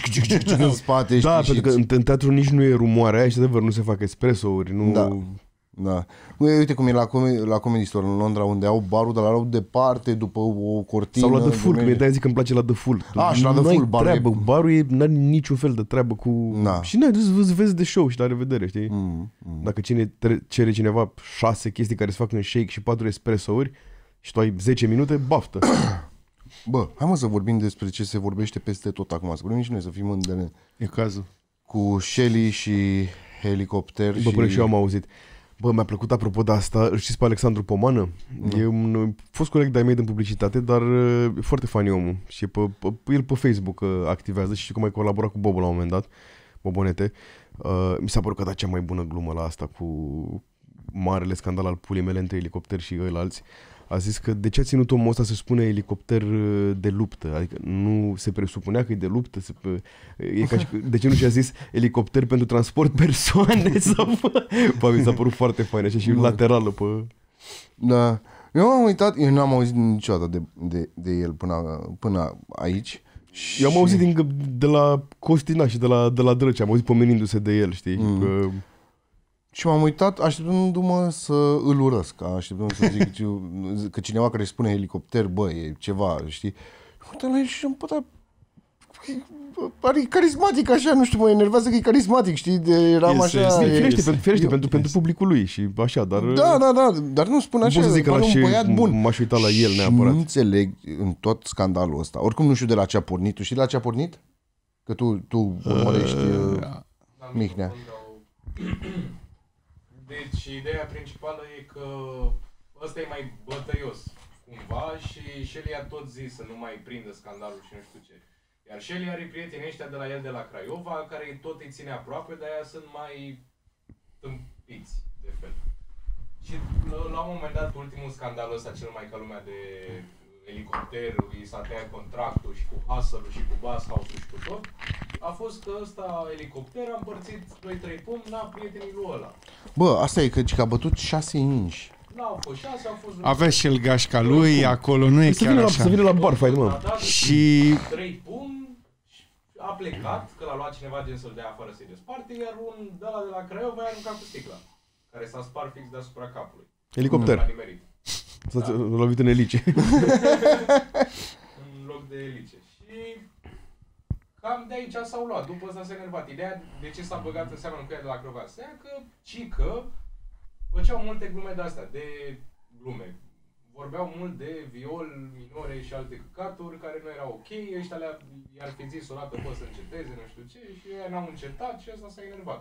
în spate, știi, Da, și pentru că în, în teatru nici nu e rumoarea aia și, de adevăr, nu se fac espresso-uri, nu... Da. Da. Uite cum e la, com- la Comedy Store în Londra, unde au barul, dar l-au departe după o cortină. Sau la The Full, de că de-aia zic că îmi place la The Full. A, și la The N-ai Full, barul treabă, e- barul e, n-are niciun fel de treabă cu... Na. Și n-ai dus să vezi de show și la revedere, știi? Mm, mm. Dacă cine tre- cere cineva șase chestii care se fac în shake și patru espressouri și tu ai zece minute, baftă. Bă, hai mă să vorbim despre ce se vorbește peste tot acum. Să vorbim și noi, să fim în E cazul. cu Shelly și Helicopter. Bă, și... până și eu am auzit. Bă, mi-a plăcut apropo de asta, îl știți pe Alexandru Pomană? Nu. E un uh, fost coleg de-ai mei din publicitate, dar uh, e foarte funny omul. Și pe, pe, el pe Facebook uh, activează și știu că mai colabora cu Bobo la un moment dat, Bobonete. Uh, mi s-a părut că a dat cea mai bună glumă la asta cu marele scandal al pulii mele între Elicopter și ăilalți. A zis că de ce a ținut omul ăsta să spune elicopter uh, de luptă? Adică nu se presupunea că e de luptă? Se, e ca și, de ce nu și-a zis elicopter pentru transport persoane? Sau, bă, mi s-a părut foarte fain, așa și Bun. laterală pe... Da. Eu am uitat, eu n-am auzit niciodată de, de, de el până, până aici. Eu am auzit din, de la Costina și de la, de la Drăcea, am auzit pomenindu-se de el, știi? Mm. Că, Și m-am uitat așteptându-mă să îl urăsc, așteptându-mă să zic că cineva care spune helicopter, bă, e ceva, știi? Uite la el și am putea... Pare carismatic așa, nu știu, mă enervează că e carismatic, știi? De, eram Este, așa... este, e- firește, este. pentru, firește Eu- pentru, pentru publicul lui și așa, dar... Da, da, da, dar nu spun nu așa, pot să zic că la pare și un băiat bun. m-aș uita la el Și neapărat. nu înțeleg în tot scandalul ăsta. Oricum nu știu de la ce a pornit. Tu știi de la ce a pornit? Că tu, tu urmărești uh, Mihnea. Deci ideea principală e că ăsta e mai bătăios cumva și Shelly a tot zis să nu mai prindă scandalul și nu știu ce. Iar Shelly are prietenii ăștia de la el de la Craiova care tot îi ține aproape, de aia sunt mai tâmpiți de fel. Și la un moment dat, ultimul scandal ăsta, cel mai ca lumea de elicopter, i s-a tăiat contractul și cu Hustle și cu Bass House-ul și cu tot, a fost că ăsta elicopter a împărțit doi trei pumni la prietenii lui ăla. Bă, asta e că, că a bătut șase inși. N-au fost șase, au fost... Avea și el gașca lui, acolo nu e Să chiar vină la, așa. să vină la bar, fight, mă. A dat Și trei pumni, a plecat, că l-a luat cineva gen să-l dea afară să-i desparte, iar un de la de la Craiova i-a aruncat cu sticla, care s-a spart fix deasupra capului. Helicopter. L-a nimerit. S-a l-a lovit în elice. În loc de elice. Și cam de aici s-au luat. După ăsta s-a enervat. Ideea de ce s-a băgat în seamă în cuia de la Craiova asta că cică făceau multe glume de-astea, de glume. Vorbeau mult de viol, minore și alte căcaturi care nu erau ok. Ăștia le-ar i-ar fi zis o dată, bă, să înceteze, nu știu ce, și ei n-au încetat și ăsta s-a enervat.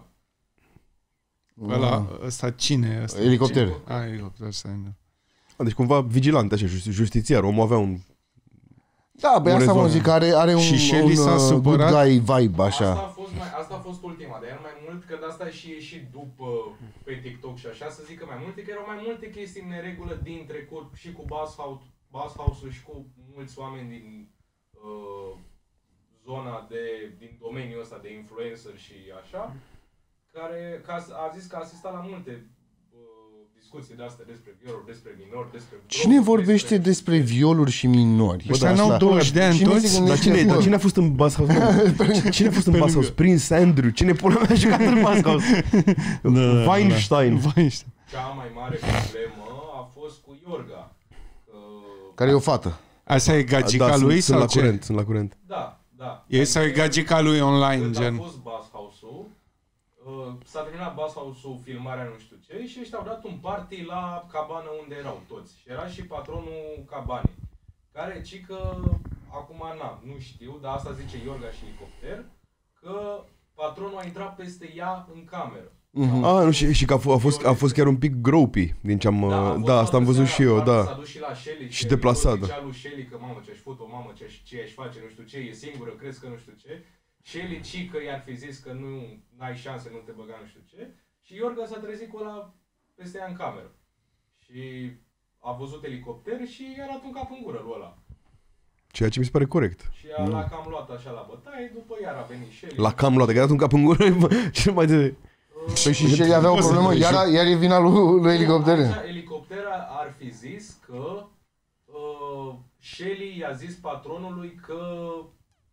ăla, ăsta cine e ăsta? Elicopter. A, elicopter, ăsta e, da. Deci cumva vigilant, așa, justi- justițiar. Omul avea un... Da, băi, O asta mă rezonă. zic, are, are un, Și Shelly un s-a uh, good supărat? guy vibe, Asta așa. a fost, mai, asta a fost ultima, dar iar mai mult, că de asta și ieșit după pe TikTok și așa, să zic că mai multe, că erau mai multe chestii în neregulă din trecut și cu Bass House, Bass House-ul și cu mulți oameni din uh, zona de, din domeniul ăsta de influencer și așa, care că a, a zis că a asistat la multe uh, discuții de astea despre violuri, despre minori, despre... Cine droguri, vorbește despre violuri și minori? Ăștia Bă, n-au asta- douăzeci de ani Cine se toți? gândește Dar cine, asta? dar cine a fost în Bass House? Cine- Cine a fost în Bass House? Prince Andrew? Cine pula mea a jucat în Bass House? Da, Weinstein. Da. Weinstein. Cea mai mare problemă a fost cu Iorga. Că... Care e o fată. Asta e gagica Da, lui sunt, sunt sau la ce? curent, sunt la curent. Da, da. E sau e gagica lui online, Când gen? a fost Bass House-ul, uh, s-a terminat Bass House-ul, filmarea nu știu ce, și ăștia au dat un party la cabană unde erau toți. Și era și patronul cabanei, care cică, acum na, nu știu, dar asta zice Iorga și Elicopter, că patronul a intrat peste ea în cameră. Mhm. Ah, nu, și, și că a, f- a, fost, a fost chiar un pic gropey din ce am... a Da, fost da asta am toată văzut seara, și eu, parcă da. S-a dus și la Shelly Și deplasat, da. Zicea lui Shelly că mamă ce-aș fut-o, mamă ce-aș, ce aș face, nu știu ce, e singură, crezi că nu știu ce. Shelly cică i-ar fi zis că nu ai șanse, nu te băga, nu știu ce. Și Iorga s-a trezit cu ăla peste ea în cameră. Și a văzut elicopter și i-a dat un cap în gură lui ăla. Ceea ce mi se pare corect. Și a, l-a cam luat așa la bătaie, după iar a venit Shelly. La cam luat, că a dat un cap în gură, cel mai de... Păi și Shelly avea o problemă, iar, iar e vina lui, lui Elicopter. Așa, Elicoptera ar fi zis că uh, Shelly i-a zis patronului că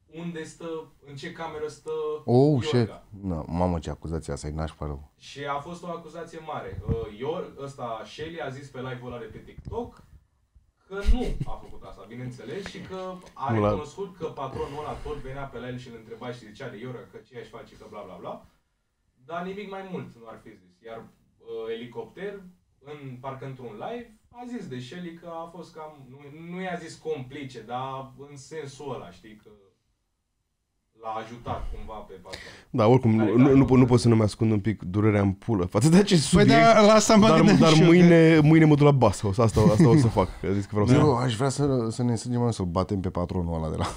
unde stă, în ce cameră stă Oh, Iorga. shit. No, mamă, ce acuzație asta, e nașpa rău. Și a fost o acuzație mare. Uh, Ior, ăsta, Shelly a zis pe live-ul ăla de pe TikTok că nu a făcut asta, bineînțeles, și că a Nu la- recunoscut că patronul ăla tot venea pe la el și îl întreba și zicea de Iorga că ce aș face, că bla bla bla. Dar nimic mai mult nu ar fi zis. Iar uh, Elicopter, în, parcă într-un live, a zis de Shelly că a fost cam, nu, nu i-a zis complice, dar în sensul ăla, știi, că l-a ajutat cumva pe patron. Da, oricum, nu, nu, nu, pot- nu pot să nu mi ascund un pic durerea în pulă față de acest Păi subiect. da, la asta mă dar gândeam dar și eu, mâine, mâine mă duc la basă, o să- asta, asta o să fac. Că zic că vreau să... Eu aș vrea să, să ne strângem mai să-l batem pe patronul ăla de la...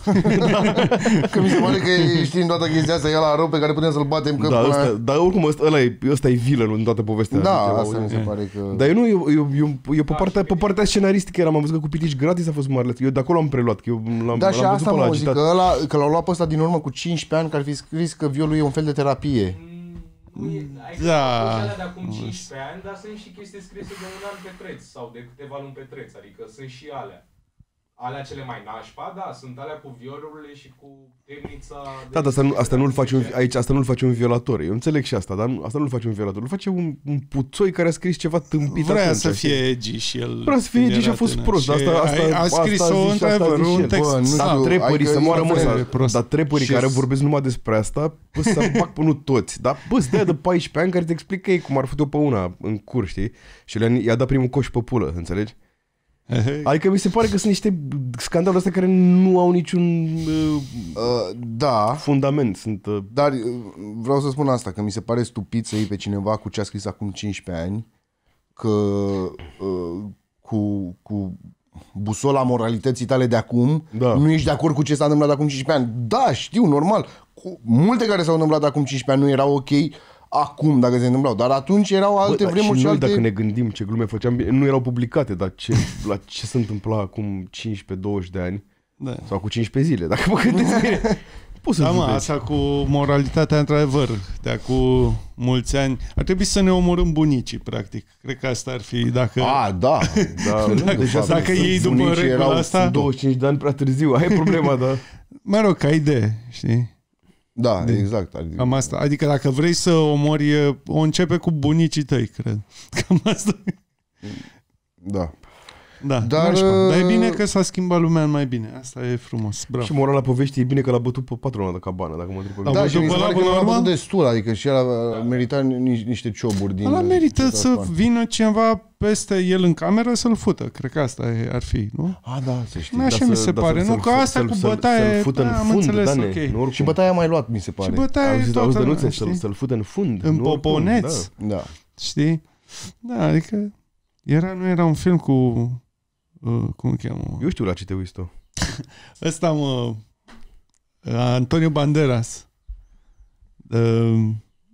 Că mi se pare că știm toată chestia asta, e la rău pe care putem să-l batem. Că Da, ăsta, dar oricum ăsta, ăla e, ăsta e villainul în toată povestea. da, Ceva, asta mi se pare că... Dar eu nu, eu, eu, eu, eu pe, Da, partea, și pe partea scenaristică eram, am văzut că cu pitici gratis a fost mare. Eu de acolo am preluat, că eu l-am, Da, și l-am văzut asta pe ăla mă zic, agitat. că, ăla, că l-au luat pe ăsta din urmă cu cincisprezece ani, că ar fi scris că violul e un fel de terapie. Mm, Nu e, adică Da. au fost alea de acum cincisprezece ani, dar sunt și chestii scrise de un an pe treț sau de câteva luni pe treț, adică sunt și alea. Alea cele mai nașpa, da, sunt alea cu violurile și cu temnița... Da, dar asta, nu, asta nu-l face un, de- aici, asta nu-l face un violator. Eu înțeleg și asta, dar nu, asta nu-l face un violator. Îl face un, un puțoi care a scris ceva tâmpit Vrea atunci, să știi? fie edgy și el... Vrea să fie edgy și a fost era prost. tânăr. Asta, asta, Și a, a scris-o asta zici, într-adevăr, asta zici un el. text. Bă, nu Da, știu, trepării adică să e moară, la mă, fel să- de prost. dar trepării Și- care vorbesc numai despre asta, bă, să fac pe nu toți. Dar bă, stai de paisprezece ani care te explică ei cum ar fute-o pe una în curs, știi? Și le-a, i-a dat primul coș pe pulă, înțelegi? Adică mi se pare că sunt niște scandaluri astea care nu au niciun uh, Uh, da, fundament. Sunt, uh, dar uh, vreau să spun asta, că mi se pare stupid să iei pe cineva cu ce a scris acum cincisprezece ani, că uh, cu, cu busola moralității tale de acum, Da. nu ești de acord cu ce s-a întâmplat acum cincisprezece ani. Da, știu, normal. Cu multe care s-au întâmplat acum cincisprezece ani nu erau ok acum, dacă se întâmplau, dar atunci erau alte bă, vremuri și și noi, alte... dacă ne gândim ce glume făceam, nu erau publicate, dar ce, la ce se întâmpla acum cincisprezece douăzeci de ani Da. sau cu cincisprezece zile, dacă mă gândesc bine, poți să Da, mă, judeci. asta cu moralitatea, într-adevăr, de acum mulți ani, ar trebui să ne omorâm bunicii, practic. Cred că asta ar fi, dacă... A, da. Da, Pe lângă deja faptul dacă că iei după bunicii regula erau asta- douăzeci și cinci de ani prea târziu, ai problema, da. Mă rog, ca idee, știi? Da, exact. Adică, Cam asta. Adică dacă vrei să omori, o începe cu bunicii tăi, cred. Cam asta. da. Da, Dar, dar, dar e uh, bine că s-a schimbat lumea în mai bine. Asta e frumos. Bravo. Și morala poveștii e bine că l-a bătut pe patrona de cabană, dacă mă întreb pe Da, mine. Da, bătut și mi se pe ăla pare că până nu la a urmă? bătut destul, adică și el a meritat ni- niște cioburi din... Ăla merită din să Tatman. vină cineva peste el în cameră să-l fută. Cred că asta e- ar fi, nu? A, da, să știi. Așa Dar mi să- se dar pare. să- Nu, să-l- că asta să-l- cu să-l- bătaie, să-l fută în da, am fund, înțeles, Dane, ok. nu oricum. Și bătaia a mai luat, mi se pare. Și bătaie Auzi, toată auzi, lumea, Dănuțe, să-l, știi? să-l fute în fund. În nu oricum, poponeț. da. Da. Știi? Da, adică era, nu era un film cu... Uh, cum îl cheamă? Eu știu la ce te uiți tu. Ăsta, mă... Antonio Banderas. Uh,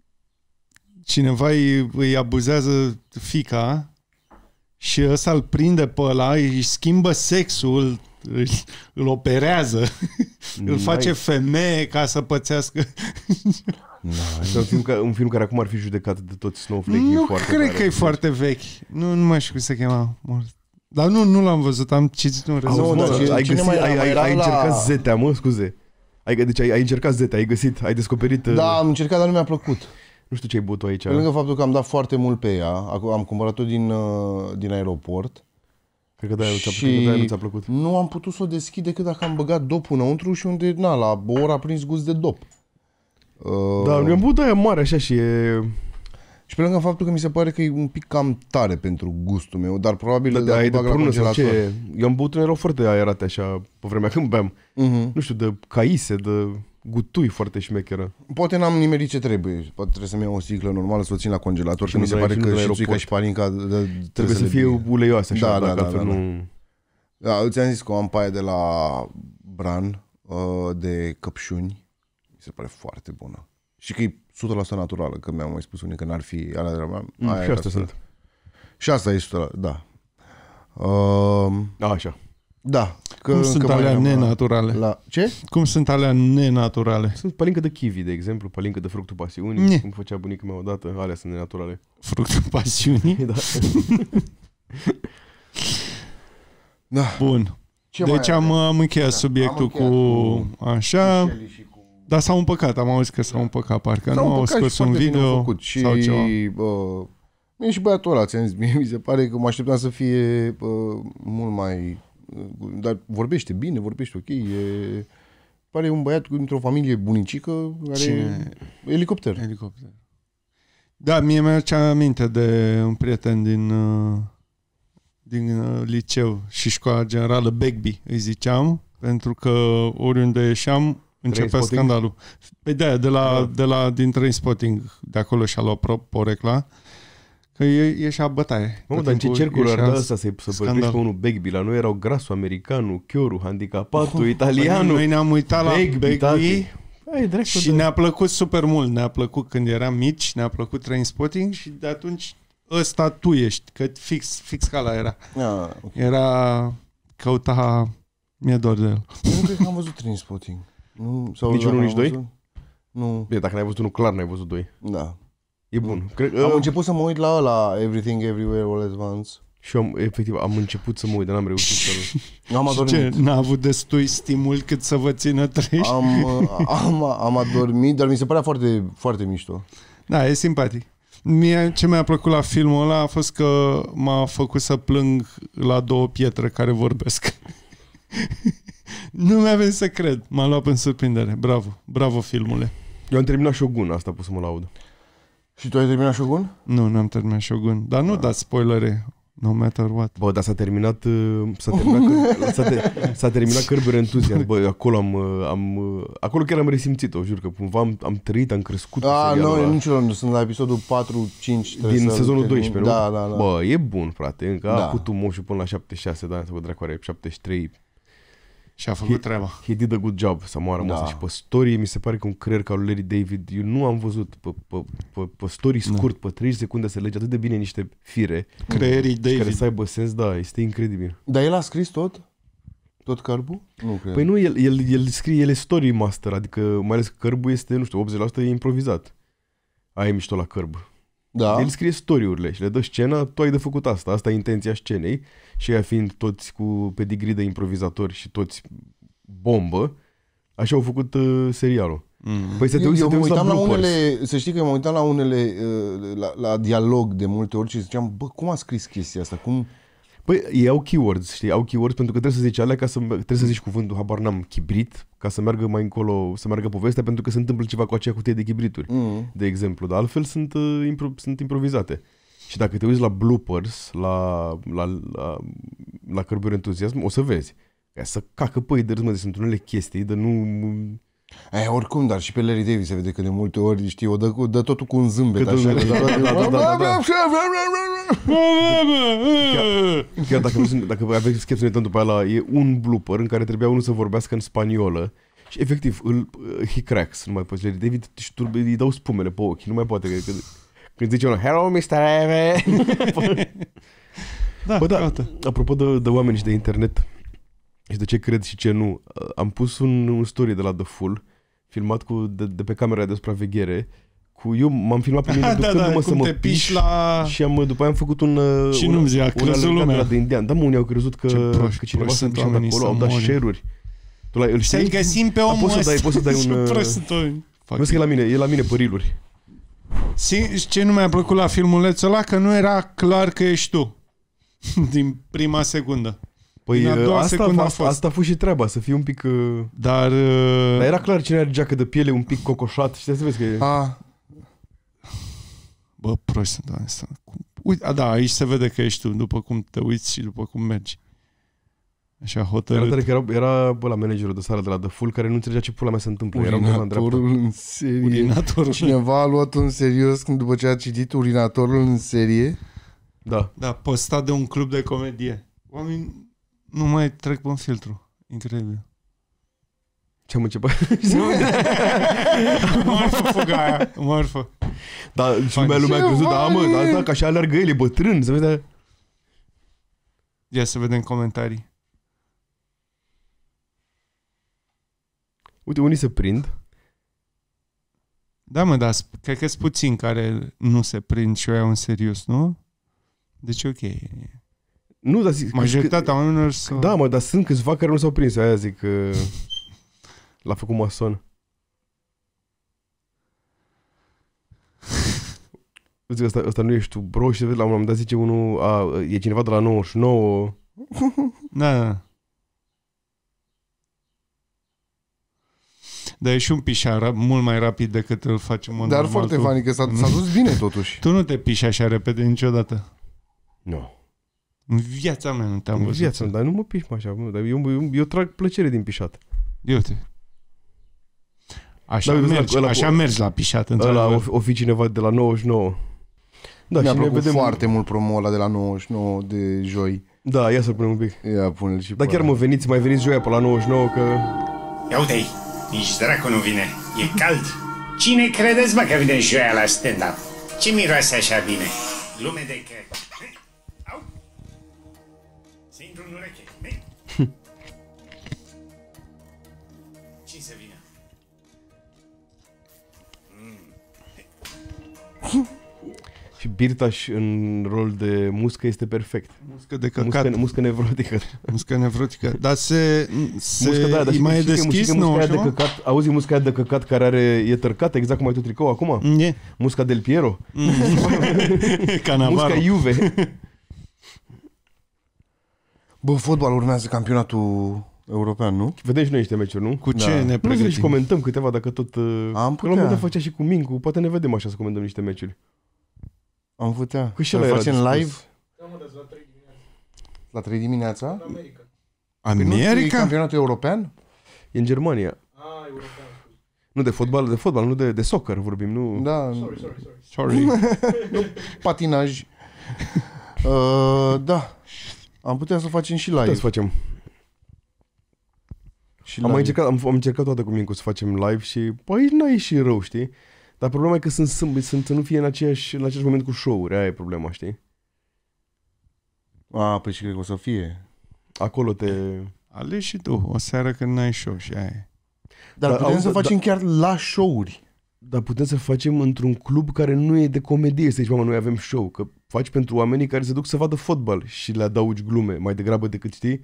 cineva îi, îi abuzează fiica și ăsta îl prinde pe ăla, îi schimbă sexul, îl, îl operează, îl face femeie ca să pățească. Este un film, ca, un film care acum ar fi judecat de toți snowflake. Nu foarte cred tare. că e foarte vechi. Nu, nu mai știu cum se chema. Dar nu, nu l-am văzut, am citit un Auzi, rezumat. Nu, mă, dar ce- ai, cine găsit, mai- ai, mai ai, era ai la- încercat zetea, mă, scuze. Ai, deci ai, ai încercat zetea, ai găsit, ai descoperit... uh, Da, am încercat, dar nu mi-a plăcut. Nu știu ce ai băut tu aici. Pe lângă faptul că am dat foarte mult pe ea, acum am cumpărat-o din, uh, din aeroport Cred că de-aia nu ți-a, și cred că de-aia nu ți-a plăcut. nu am putut să o deschid decât dacă am băgat dopul înăuntru și unde, na, la o oră a prins gust de dop. Uh, Da, eu am băut de aia mare așa și e... Și pe lângă faptul că mi se pare că e un pic cam tare pentru gustul meu, dar probabil Da, de dacă aia e de bag la prună sau congelator. ce? Eu am băut unele erau foarte aerate așa pe vremea când beam. Uh-huh. Nu știu, de caise, de gutui foarte șmecheră. Poate n-am nimerit ce trebuie. Poate trebuie să-mi iau o sticlă normală să o țin la congelator, Și că mi nu se de- pare și nu că de la și aeroport. țuica și palinca de, de, Trebuie să le fie bine. uleioase așa, Da, da, dacă da, altfel da, da. nu... Da, ți-am zis că o am paie de la Bran uh, de căpșuni. Mi se pare foarte bună. Și că e o sută la sută naturală, că mi-au mai spus unii că n-ar fi alea de la Bran. Mm, Aia și era astea sută. sunt. Și asta e o sută, da. Uh, A, așa. da. Că Cum sunt încă mai alea eram la- nenaturale? La... Ce? Cum sunt alea nenaturale? Sunt palincă de kiwi, de exemplu, palincă de fructul pasiunii, Ne. cum făcea bunica mea odată, alea sunt nenaturale. Fructul pasiunii? Da. Da. Bun. Ce mai Deci am, are? am încheiat Da, subiectul am încheiat cu... cu- Așa, Cu Shelly și cu... dar s-au împăcat, am auzit că s-au împăcat, parcă S-au nu au împăcat și scos un foarte bine au video făcut. Și, sau ceva. uh, mie și băiatul ăla, ți-am zis, mie mi se pare că mă așteptam să fie uh, mult mai... Uh, dar vorbește bine, vorbește ok, e... Pare un băiat dintr-o familie bunicică care Cine? elicopter. Elicopter. Da, mie mi-aduce aminte de un prieten din, uh, din uh, liceu și școala generală, Begbie, îi ziceam, pentru că oriunde ieșeam, începea Trainspotting? scandalul. Pe de de la, Da. de la din Trainspotting, de acolo și-a luat pro- porecla, că e, ieșea bătaie. Mă, Tot dar în ce timpul cercuri ar ieșea da ăsta să, să scandal. părătești pe unul Begbie? La noi erau Grasul, Americanul, Chioru, Handicapatul, Păi Italianul. noi ne-am uitat la Begbie, Begbie, tati. Ai, dracu, și de- ne-a plăcut super mult. Ne-a plăcut când eram mici, ne-a plăcut Trainspotting și de atunci ăsta tu ești, că fix, fix ca la era. Ah, ok. Era, căuta, mi-e dor de el. Eu nu cred că am văzut Trainspotting. Nu, sau Nici dacă unul, am nici doi? văzut- Nu, Bine, dacă n-ai văzut unul, clar n-ai văzut doi. da. E bun. Cred, Am uh, început să mă uit la ăla, Everything Everywhere All at Once. Și eu am, efectiv, am început să mă uit, dar n-am reușit să... Am Și ce, adormit. n-a avut destui stimul cât să vă țină treji? Am, uh, am, am adormit, dar mi se părea foarte, foarte mișto. Da, e simpatic. Mie, ce mi-a plăcut la filmul ăla a fost că m-a făcut să plâng la două pietre care vorbesc. Nu mi-a venit să cred. M-a luat în surprindere. Bravo. Bravo, filmule. Eu am terminat Shogun, asta pot să mă laud. Și tu ai terminat Shogun? Nu, n-am terminat Shogun. Dar nu dați spoilere. No matter what. Bă, dar s-a terminat uh, s-a terminat, căr- s-a, te, s-a terminat Curb Enthusiasm. Bă, acolo am, uh, am uh, acolo chiar am resimțit-o, jur că cumva am, am trăit, am crescut cu Ah, serialul nu, ăla. niciodată nu sunt la episodul patru cinci. trebuie Din să- sezonul termin. doisprezece, nu? Da, da, da. Bă, e bun, frate. Încă Da. a făcut moșul până la șaptezeci și șase de ani, sau dracu are șaptezeci și trei. Și a făcut treaba. He did a good job, să moară Da. da. Și pe story, mi se pare că un creier ca lui Larry David, eu nu am văzut pe, pe, pe, pe story scurt, pe treizeci secunde să lege atât de bine niște fire Creierii și care David. să aibă sens, da, este incredibil. Dar el a scris tot? Tot cărbul? Nu cred. Păi nu, el, el, el scrie, el e story master, adică mai ales că cărbul este, nu știu, optzeci la sută e improvizat. Aia e mișto la cărb. Da. El scrie story-urile și le dă scena, tu ai de făcut asta, asta e intenția scenei și ea fiind toți cu pedigree de improvizatori și toți bombă, așa au făcut uh, serialul. Mm. Păi să te Eu, uiți, eu să te mă uiți la uitam la, bloopers. unele, să știi că mă uitam la unele, uh, la, la dialog de multe ori și ziceam, bă, cum a scris chestia asta? Cum... Păi ei au keywords, știi, au keywords pentru că trebuie să zici alea ca să, trebuie să zici cuvântul, habar n-am, chibrit, ca să meargă mai încolo, să meargă povestea, pentru că se întâmplă ceva cu aceea cutie de chibrituri, Mm. de exemplu, dar altfel sunt, uh, impro- sunt improvizate. Și dacă te uiți la bloopers, la, la, la, la Curb Enthusiasm, o să vezi. Ca să cacă păi de râs, mă, de sunt unele chestii, de nu... Eh, oricum, dar și pe Larry David se vede că de multe ori, știi, o dă, cu- dă totul cu un zâmbet. Cât un așa, zâmbet, că- da, da, da, da, da. Chiar dacă, aveți- dacă aveți schimb să ne uităm după aia la, e un blooper în care trebuia unul să vorbească în spaniolă și efectiv îl, he cracks, nu mai poate. Larry David și turbe, îi dau spumele pe ochi, nu mai poate. Că, că, când zice unul, hello mister Eve. Da, Bă, da, gata. apropo de, de oameni și de internet și de ce cred și ce nu, am pus un, un story de la The Full, filmat cu, de, de pe camera de supraveghere, cu eu m-am filmat pe mine Da, da, ducându-mă da, să cum mă te piș piși la... și am, după aia am făcut un... Și un, nu-mi zi, a un crezut alergat lumea. de la de indian. Da, mă, unii au crezut că, Ce proști, că cineva proști s-a sunt pișat oamenii acolo, să au dat moare. share-uri. Tu la, îl știi? Să-l găsim pe omul poți să ăsta. dai- poți să dai un, Ce uh, proști sunt oamenii. Vezi că e la mine, e la mine păriluri. Si- Ce nu mi-a plăcut la filmulețul ăla? Că nu era clar că ești tu. Din prima secundă. Păi Din a doua asta, secundă a asta, fost. asta a fost și treaba, să fie un pic... uh, Dar... uh, Dar era clar cine are geacă de piele un pic cocoșat și trebuie să vezi că e... Ah, Bă, proști sunt oamenii ăsta. Uite, a, da, aici se vede că ești tu, după cum te uiți și după cum mergi. Așa Era hotărât. tare că era, era bă, la managerul de seară de la The Full care nu înțelegea ce pula mea se întâmplă. Era undeva în dreapta. urinatorul în serie. Urinatorul. Cineva a luat-o în serios când după ce a citit urinatorul în serie. Da. Da, postat de un club de comedie. Oamenii nu mai trec pe un filtru. Incredibil. Ce am început? Marfă fuga aia. Marfă. Da, și lumea, lumea a crezut, da, mă, da, da, că așa alergă el, e bătrân, să vede. Ia să vedem comentarii. Uite, unii se prind. Da, mă, dar sp- cred că sunt puțini care nu se prind și o iau în serios, nu? Deci ok. Nu, dar zic... Majoritatea oamenilor să... Da, mă, dar sunt câțiva care nu s-au prins. Aia zic că l-a făcut mason. Zic, ăsta, ăsta nu ești tu, bro, și la un moment dat zice unul, a, e cineva de la nouăzeci și nouă. Da, da. Dar e și un pișar mult mai rapid decât îl facem în Dar normal, foarte tu. funny că s-a, s-a dus bine totuși. Tu nu te piși așa repede niciodată. Nu. În viața mea nu te-am În văzut. viața, dar nu mă piși așa, mă, dar eu, eu, eu trag plăcere din pișat. Eu te... Așa, Da, mergi, ăla- așa mergi la pișat, Ăla într-adevăr. o, o fi cineva de la nouăzeci și nouă. Da, Mi-a și ne plăcut vedem... foarte mult promo ăla de la nouăzeci și nouă de joi. Da, ia să-l punem un pic. Ia pune-l și Dar pe chiar ăla. mă veniți, mai veniți joia pe la nouăzeci și nouă că... Ia uite-i, nici dracu nu vine, e cald. Cine credeți, mă, că vine joia la stand-up? Ce miroase așa bine? Lume de că... Au! Se intru în ureche. Cine să vină? Și Birtaș în rol de muscă este perfect. Muscă de căcat, Muscă, muscă nevrotică. muscă nevrotică. Dar se, se Muscă, da, dar și, mai e și că deschis, muscă nu? aia de Așa? căcat, auzi musca aia de căcat care are, e tărcată, exact cum ai tu tricou acum? E. Musca del Piero. Canavaro. Musca Juve. Bă, fotbal urmează campionatul european, nu? Vedem și noi niște meciuri, nu? Cu ce Da. ne Nu zici și pregătim? comentăm câteva dacă tot... uh, Am că la un putea. moment dat făcea și cu Mincu, poate ne vedem așa să comentăm niște meciuri. Am putea. Că și Să ăla era facem dispus. live Da, mă, dați la trei dimineața. la trei dimineața? În America. Păi nu, e America? campionatul european? E în Germania. Ah, european, scuze. Nu de fotbal, de fotbal, nu de, de soccer vorbim, nu... Da, Sorry, sorry, sorry. Sorry. patinaj. uh, da. Am putea să facem și Putem live. să facem. Și Am, mai live. încercat, am, am încercat toată cu Mincu să facem live și păi n-a ieșit rău, știi? Dar problema e că sunt, sunt, sunt să nu fie în, aceeași, în același moment cu show-uri, aia e problema, știi? A, păi și cred că o să fie. Acolo te... Alegi și tu, o seară când n-ai show și aia e. Dar Da, putem auzi, să da- facem chiar la show-uri. Dar putem să facem într-un club care nu e de comedie, să zici, mamă, noi avem show, că faci pentru oamenii care se duc să vadă fotbal și le adaugi glume, mai degrabă decât, știi?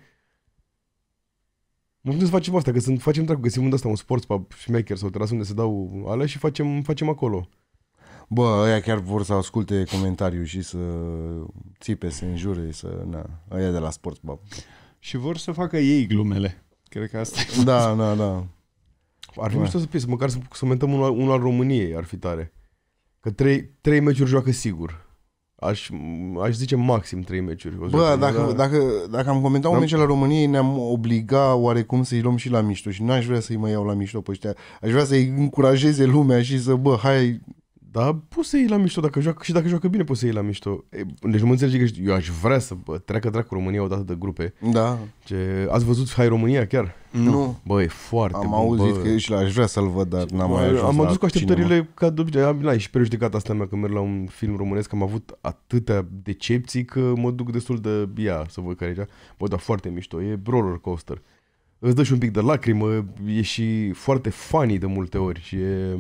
Nu putem să facem asta, că să facem dracu, găsim unde asta, un sports pub, șmecher sau terasă unde se dau alea și facem, facem acolo. Bă, ăia chiar vor să asculte comentariul și să țipe, să înjure, să... Na, ăia de la Sports Pub. Și vor să facă ei glumele. Cred că asta e. Da, da, da. Ar fi Da. mișto să fie, să măcar să, să comentăm unul, al- unul al României, ar fi tare. Că trei, trei meciuri joacă sigur. Aș, aș zice maxim trei meciuri. O Bă, joacă, dacă, da. dacă, dacă am comentat un Da. meci la României, ne-am obliga oarecum să-i luăm și la mișto și n-aș vrea să-i mai iau la mișto pe ăștia. Aș vrea să-i încurajeze lumea și să, bă, hai... Da, poți să iei la mișto, dacă joacă, și dacă joacă bine poți să iei la mișto. E, deci nu mă înțelege că eu aș vrea să bă, treacă dracu România odată de grupe. Da, Ce, ați văzut Hai România chiar? nu. Bă, e foarte Am bun, auzit bă. că și la aș vrea să-l văd, dar n-am mai ajuns Am la adus cu așteptările cinema. ca de obicei. Am, na, și prejudecata asta mea că merg la un film românesc, am avut atâtea decepții că mă duc destul de ia să văd care e. Bă, dar foarte mișto, e roller coaster. Îți dă și un pic de lacrimă, e și foarte funny de multe ori și e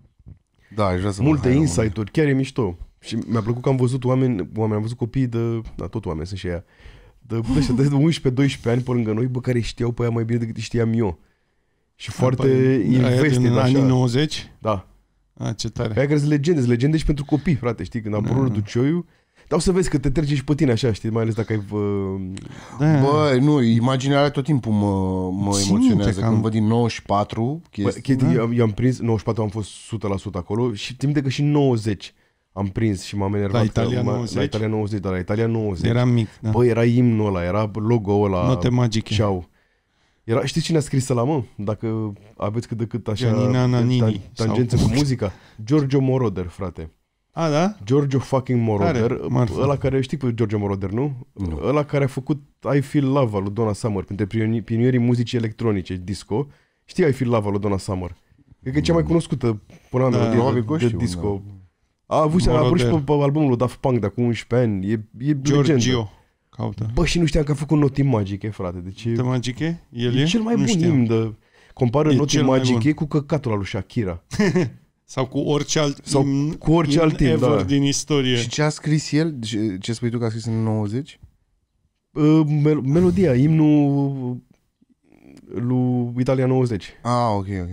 Da, aș vrea să văd multe Hai insight-uri, chiar e mișto. Și mi-a plăcut că am văzut oameni, oameni am văzut copii de, da, tot oameni sunt și ea, de, de, ăștia de unsprezece doisprezece ani pe lângă noi, bă, care știau pe ea mai bine decât știam eu. Și foarte Aia invested, din anii așa. nouăzeci? Da. A, ce tare. Pe aia care sunt legende, sunt legende și pentru copii, frate, știi? Când a apărut Da. Răducioiu, dar o să vezi că te trece și pe tine așa, știi? Mai ales dacă ai... Uh, Da. Bă, nu, imaginea aia tot timpul mă, mă Țin emoționează. minte că am- Când văd din nouăzeci și patru bă, chestii. Cheti, da. eu, am- eu am prins, nouăzeci și patru am fost o sută la sută acolo și timp de că și nouăzeci am prins și m-am enervat. La Italia că- nouăzeci? La Italia nouăzeci, dar la Italia nouăzeci. Eram mic, da. Bă, era imnul ăla, era logo-ul ăla. Note magice. Ceau. Era, știți cine a scris ăla, mă? Dacă aveți cât de cât așa Giannina Nannini, tan- tangență sau- cu muzica. Giorgio Moroder, frate. A, da? Giorgio fucking Moroder. Tare, marfă. Ăla care, știi pe Giorgio Moroder, nu? Nu. Ăla care a făcut I Feel Love al lui Donna Summer, printre pioni- pionierii muzicii electronice, disco. Știi I Feel Love al lui Donna Summer? Cred că e cea mai cunoscută până la Da, melodie probabil de, că de știu, disco. da. A avut și a apărut și pe, Moroder. pe albumul lui Daft Punk de acum unsprezece ani. E, e legendă. Giorgio. Caută. Bă, și nu știam că a făcut Noti Magice, frate. Deci e, Te magice? El e e? cel mai Nu bun știam. imn de... Compară E Noti cel mai Magice bun. cu căcatul al lui Shakira. Sau cu orice alt Sau imn, cu orice imn alt imn, ever da. din istorie. Și ce a scris el? Ce, ce spui tu că a scris în nouăzeci? Uh, mel- melodia, imnul lui Italia nouăzeci. Ah, ok, ok.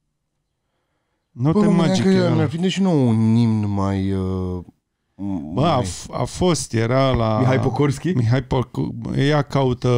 Note Bă, magică. magică. Ne-ar prinde și nou un imn mai... Uh, Bă, a, mai... f- a fost, era la... Mihai Pocorski? Mihai Pocorski. Ea caută...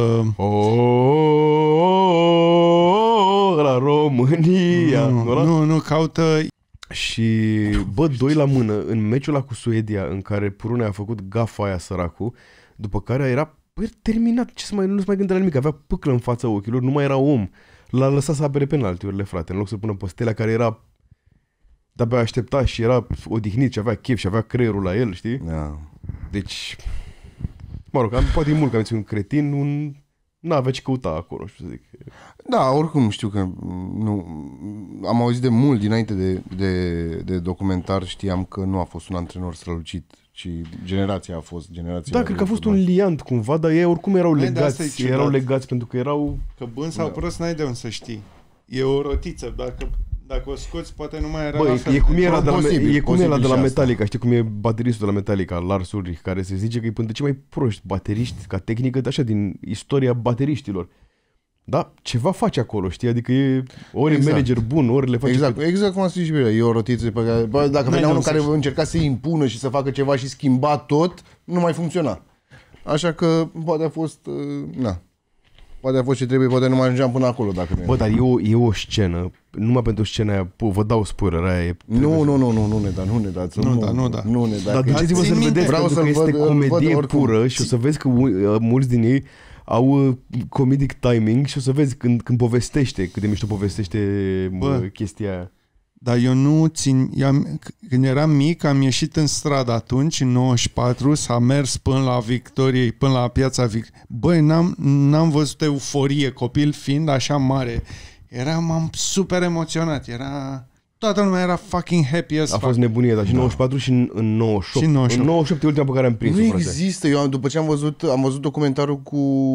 Oh, la România. Nu, Nu, nu, nu, caută... Și, bă, doi la mână, în meciul ăla cu Suedia, în care Prunea a făcut gafa aia săracul, după care era, bă, terminat, ce să mai, nu se mai gândea la nimic, avea pâclă în fața ochilor, nu mai era om. L-a lăsat să apere penaltiurile, frate, în loc să pună pe Stelea, care era, de-abia aștepta și era odihnit și avea chef și avea creierul la el, știi? Da. Deci, mă rog, am, poate e mult că am zis un cretin, un... N-avea ce căuta acolo, știu să zic. Da, oricum știu că nu, am auzit de mult dinainte de, de, de documentar, știam că nu a fost un antrenor strălucit, ci generația a fost generația. Da, cred că a fost un liant cumva, dar ei oricum erau Băi, dar asta e legați, ciudat. erau legați pentru că erau... Că bun sau Da. prost n-ai de unde să știi. E o rotiță, dacă, dacă o scoți poate nu mai era Bă, la e, fel. e cum era de la, Posibil, e cum era de la posibil și Metallica, știi cum e bateristul de la Metallica, Lars Ulrich, care se zice că e până cei mai proști bateriști ca tehnică, așa, din istoria bateriștilor. Da, ceva face acolo, știi? Adică e ori Exact. e manager bun, ori le face... Exact, pe... exact cum am spus și bine, e o rotiță pe care, bă, dacă N-ai venea de unul unde care să încerca să impună și să facă ceva și schimba tot, nu mai funcționa. Așa că poate a fost, uh, na, poate a fost ce trebuie, poate nu mai ajungeam până acolo dacă nu Bă, era. dar e o, e o scenă, numai pentru scena aia, pă, vă dau spoiler, aia e... Nu, nu, nu, nu, nu ne da, nu ne dați. Nu da, nu da. Nu ne da. Dar duceți-vă țin să-l minte. vedeți, Vreau pentru că să-l este văd, îl comedie văd oricum. pură și o să vezi că uh, mulți din ei au uh, comedic timing și o să vezi când, când povestește, cât de mișto povestește Bă. Bă. chestia aia. Dar eu nu țin... Eu am, când eram mic, am ieșit în stradă atunci, în nouăzeci și patru, s-a mers până la Victoriei, până la piața Victoriei. Băi, n-am, n-am văzut euforie, copil fiind așa mare. Eram am super emoționat, era... Toată lumea era fucking happy as A fuck. fost nebunie, dar și în nouăzeci și patru și în, în nouăzeci și opt. Și în nouăzeci și opt. În nouăzeci și opt e ultima pe care am prins-o, Nu frate. există, eu am, după ce am văzut, am văzut documentarul cu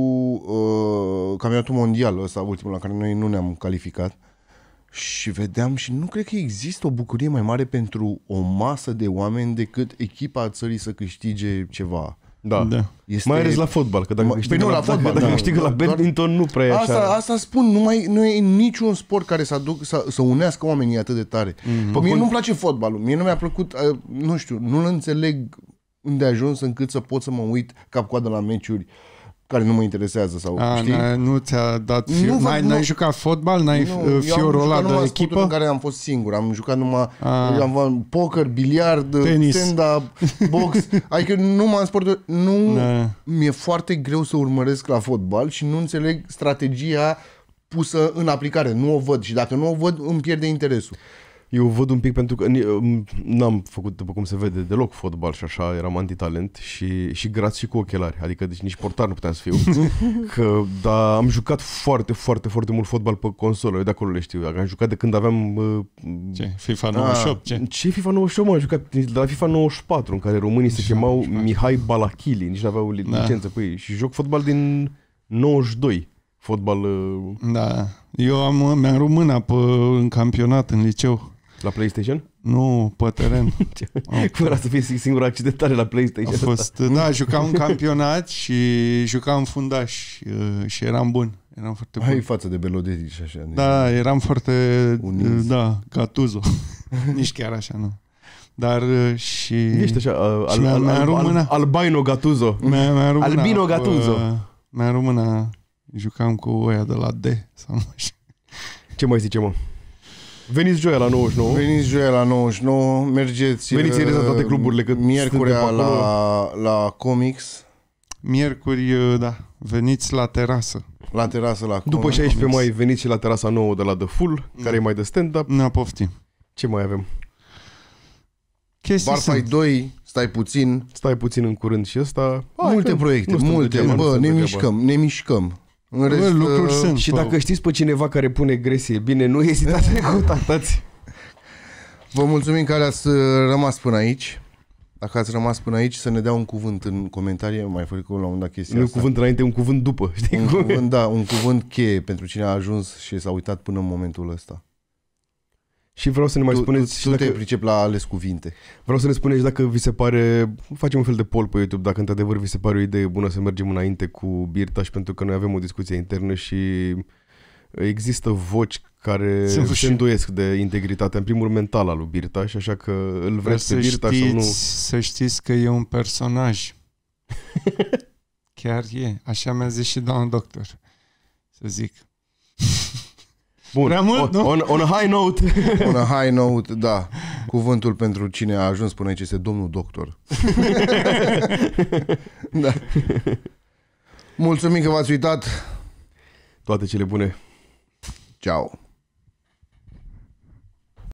uh, campionatul mondial ăsta, ultimul la care noi nu ne-am calificat și vedeam și nu cred că există o bucurie mai mare pentru o masă de oameni decât echipa țării să câștige ceva. Da. Da. Este... Mai ales la fotbal, că dacă Ma- câștigă păi nu, la, la fotbal, dacă, da. dacă câștigă la Doar- badminton, nu prea e așa. Asta, asta spun, nu, mai, nu e niciun sport care să, aduc, să, să unească oamenii atât de tare. Mm-hmm. Mie nu-mi place fotbalul, mie nu mi-a plăcut, uh, nu știu, nu-l înțeleg unde a ajuns încât să pot să mă uit cap-coadă la meciuri care nu mă interesează sau A, știi? n-a- nu ți-a dat fiu... Nu, n-ai, nu. n-ai jucat fotbal? N-ai Nu, uh, fiorul ăla de numai sporturi echipă? în care am fost singur. Am jucat numai Ah. am, poker, biliard, Tenis. stand-up, box. Adică numai în sporturi. Nu, Da. mi-e foarte greu să urmăresc la fotbal și nu înțeleg strategia pusă în aplicare. Nu o văd și dacă nu o văd îmi pierde interesul. Eu văd un pic pentru că ni- n-am făcut, după cum se vede, deloc fotbal și așa, eram antitalent și, și graț și cu ochelari, adică deci nici portar nu puteam să fiu. că, dar am jucat foarte, foarte, foarte mult fotbal pe consolă, eu de acolo le știu. Am jucat de când aveam... Uh, Ce? FIFA nouăzeci și opt? Ce? ce FIFA nouăzeci și opt, mă, am jucat de la FIFA nouăzeci și patru, în care românii se chemau Mihai Balachili, nici nu aveau li- Da. licență pe ei. Și joc fotbal din nouăzeci și doi. Fotbal uh, Da. Eu am, mi-am rupt mâna pe, în campionat, în liceu. la PlayStation. Nu, pe teren. Cum era să fie singura accidentare la A PlayStation? fost, da, jucam în campionat și jucam fundaș uh, și eram bun. Eram foarte bun. Hai față de Belodetti și așa. Da, eram foarte, Uniți. da, Gattuso. Nici chiar așa, nu. Dar uh, și... Ești așa, uh, Și al, mi-a- al, mi-a al, rupt al, mâna. Albino Gattuso. Mi-a, mi-a rupt mâna Albino cu, Gattuso. uh, Mi-a rupt mâna, jucam cu oia de la D. Sau nu știu. Ce mai zice, mă? Veniți joia la nouăzeci și nouă. Veniți joia la nouăzeci și nouă, mergeți Veniți uh, la toate cluburile, că miercurea suntem pe la, la Comics, Miercuri, uh, da, veniți la terasă. la terasă la După Comics. șaisprezece mai veniți și la terasa nouă de la The Full, care e mai de stand-up. Ne poftim. Ce mai avem? Chestii Barfai sunt. doi, stai puțin. Stai puțin în curând și ăsta. Multe că proiecte, nu stăm multe. degeaba, nu Bă, stăm ne degeaba. mișcăm, ne mișcăm. În Bă, rest, lucruri uh, sunt. Și bă. dacă știți pe cineva care pune gresie, bine, nu ezitați să ne contactați. Vă mulțumim care ați uh, rămas până aici. Dacă ați rămas până aici, să ne dea un cuvânt în comentarii. Am mai făcut la un moment dat chestia Nu un asta. cuvânt înainte, un cuvânt după. Știi Un cum e? cuvânt, da, un cuvânt cheie pentru cine a ajuns și s-a uitat până în momentul ăsta. Și vreau să ne mai tu, spuneți... Tu, și tu dacă... te pricep la ales cuvinte. Vreau să ne spuneți dacă vi se pare... Facem un fel de poll pe YouTube, dacă într-adevăr vi se pare o idee bună să mergem înainte cu Birtaș, pentru că noi avem o discuție internă și există voci care se îndoiesc de integritatea, în primul rând mentală, a lui Birtaș, așa că îl vreți pe Birtaș sau nu? Să știți că e un personaj. Chiar e. Așa mi-a zis și doamna doctor. Să zic. Bun. Prea mult, on, nu? on, on a high note. On a high note, da. Cuvântul pentru cine a ajuns până aici este domnul doctor. Da. Mulțumim că v-ați uitat. Toate cele bune. Ciao.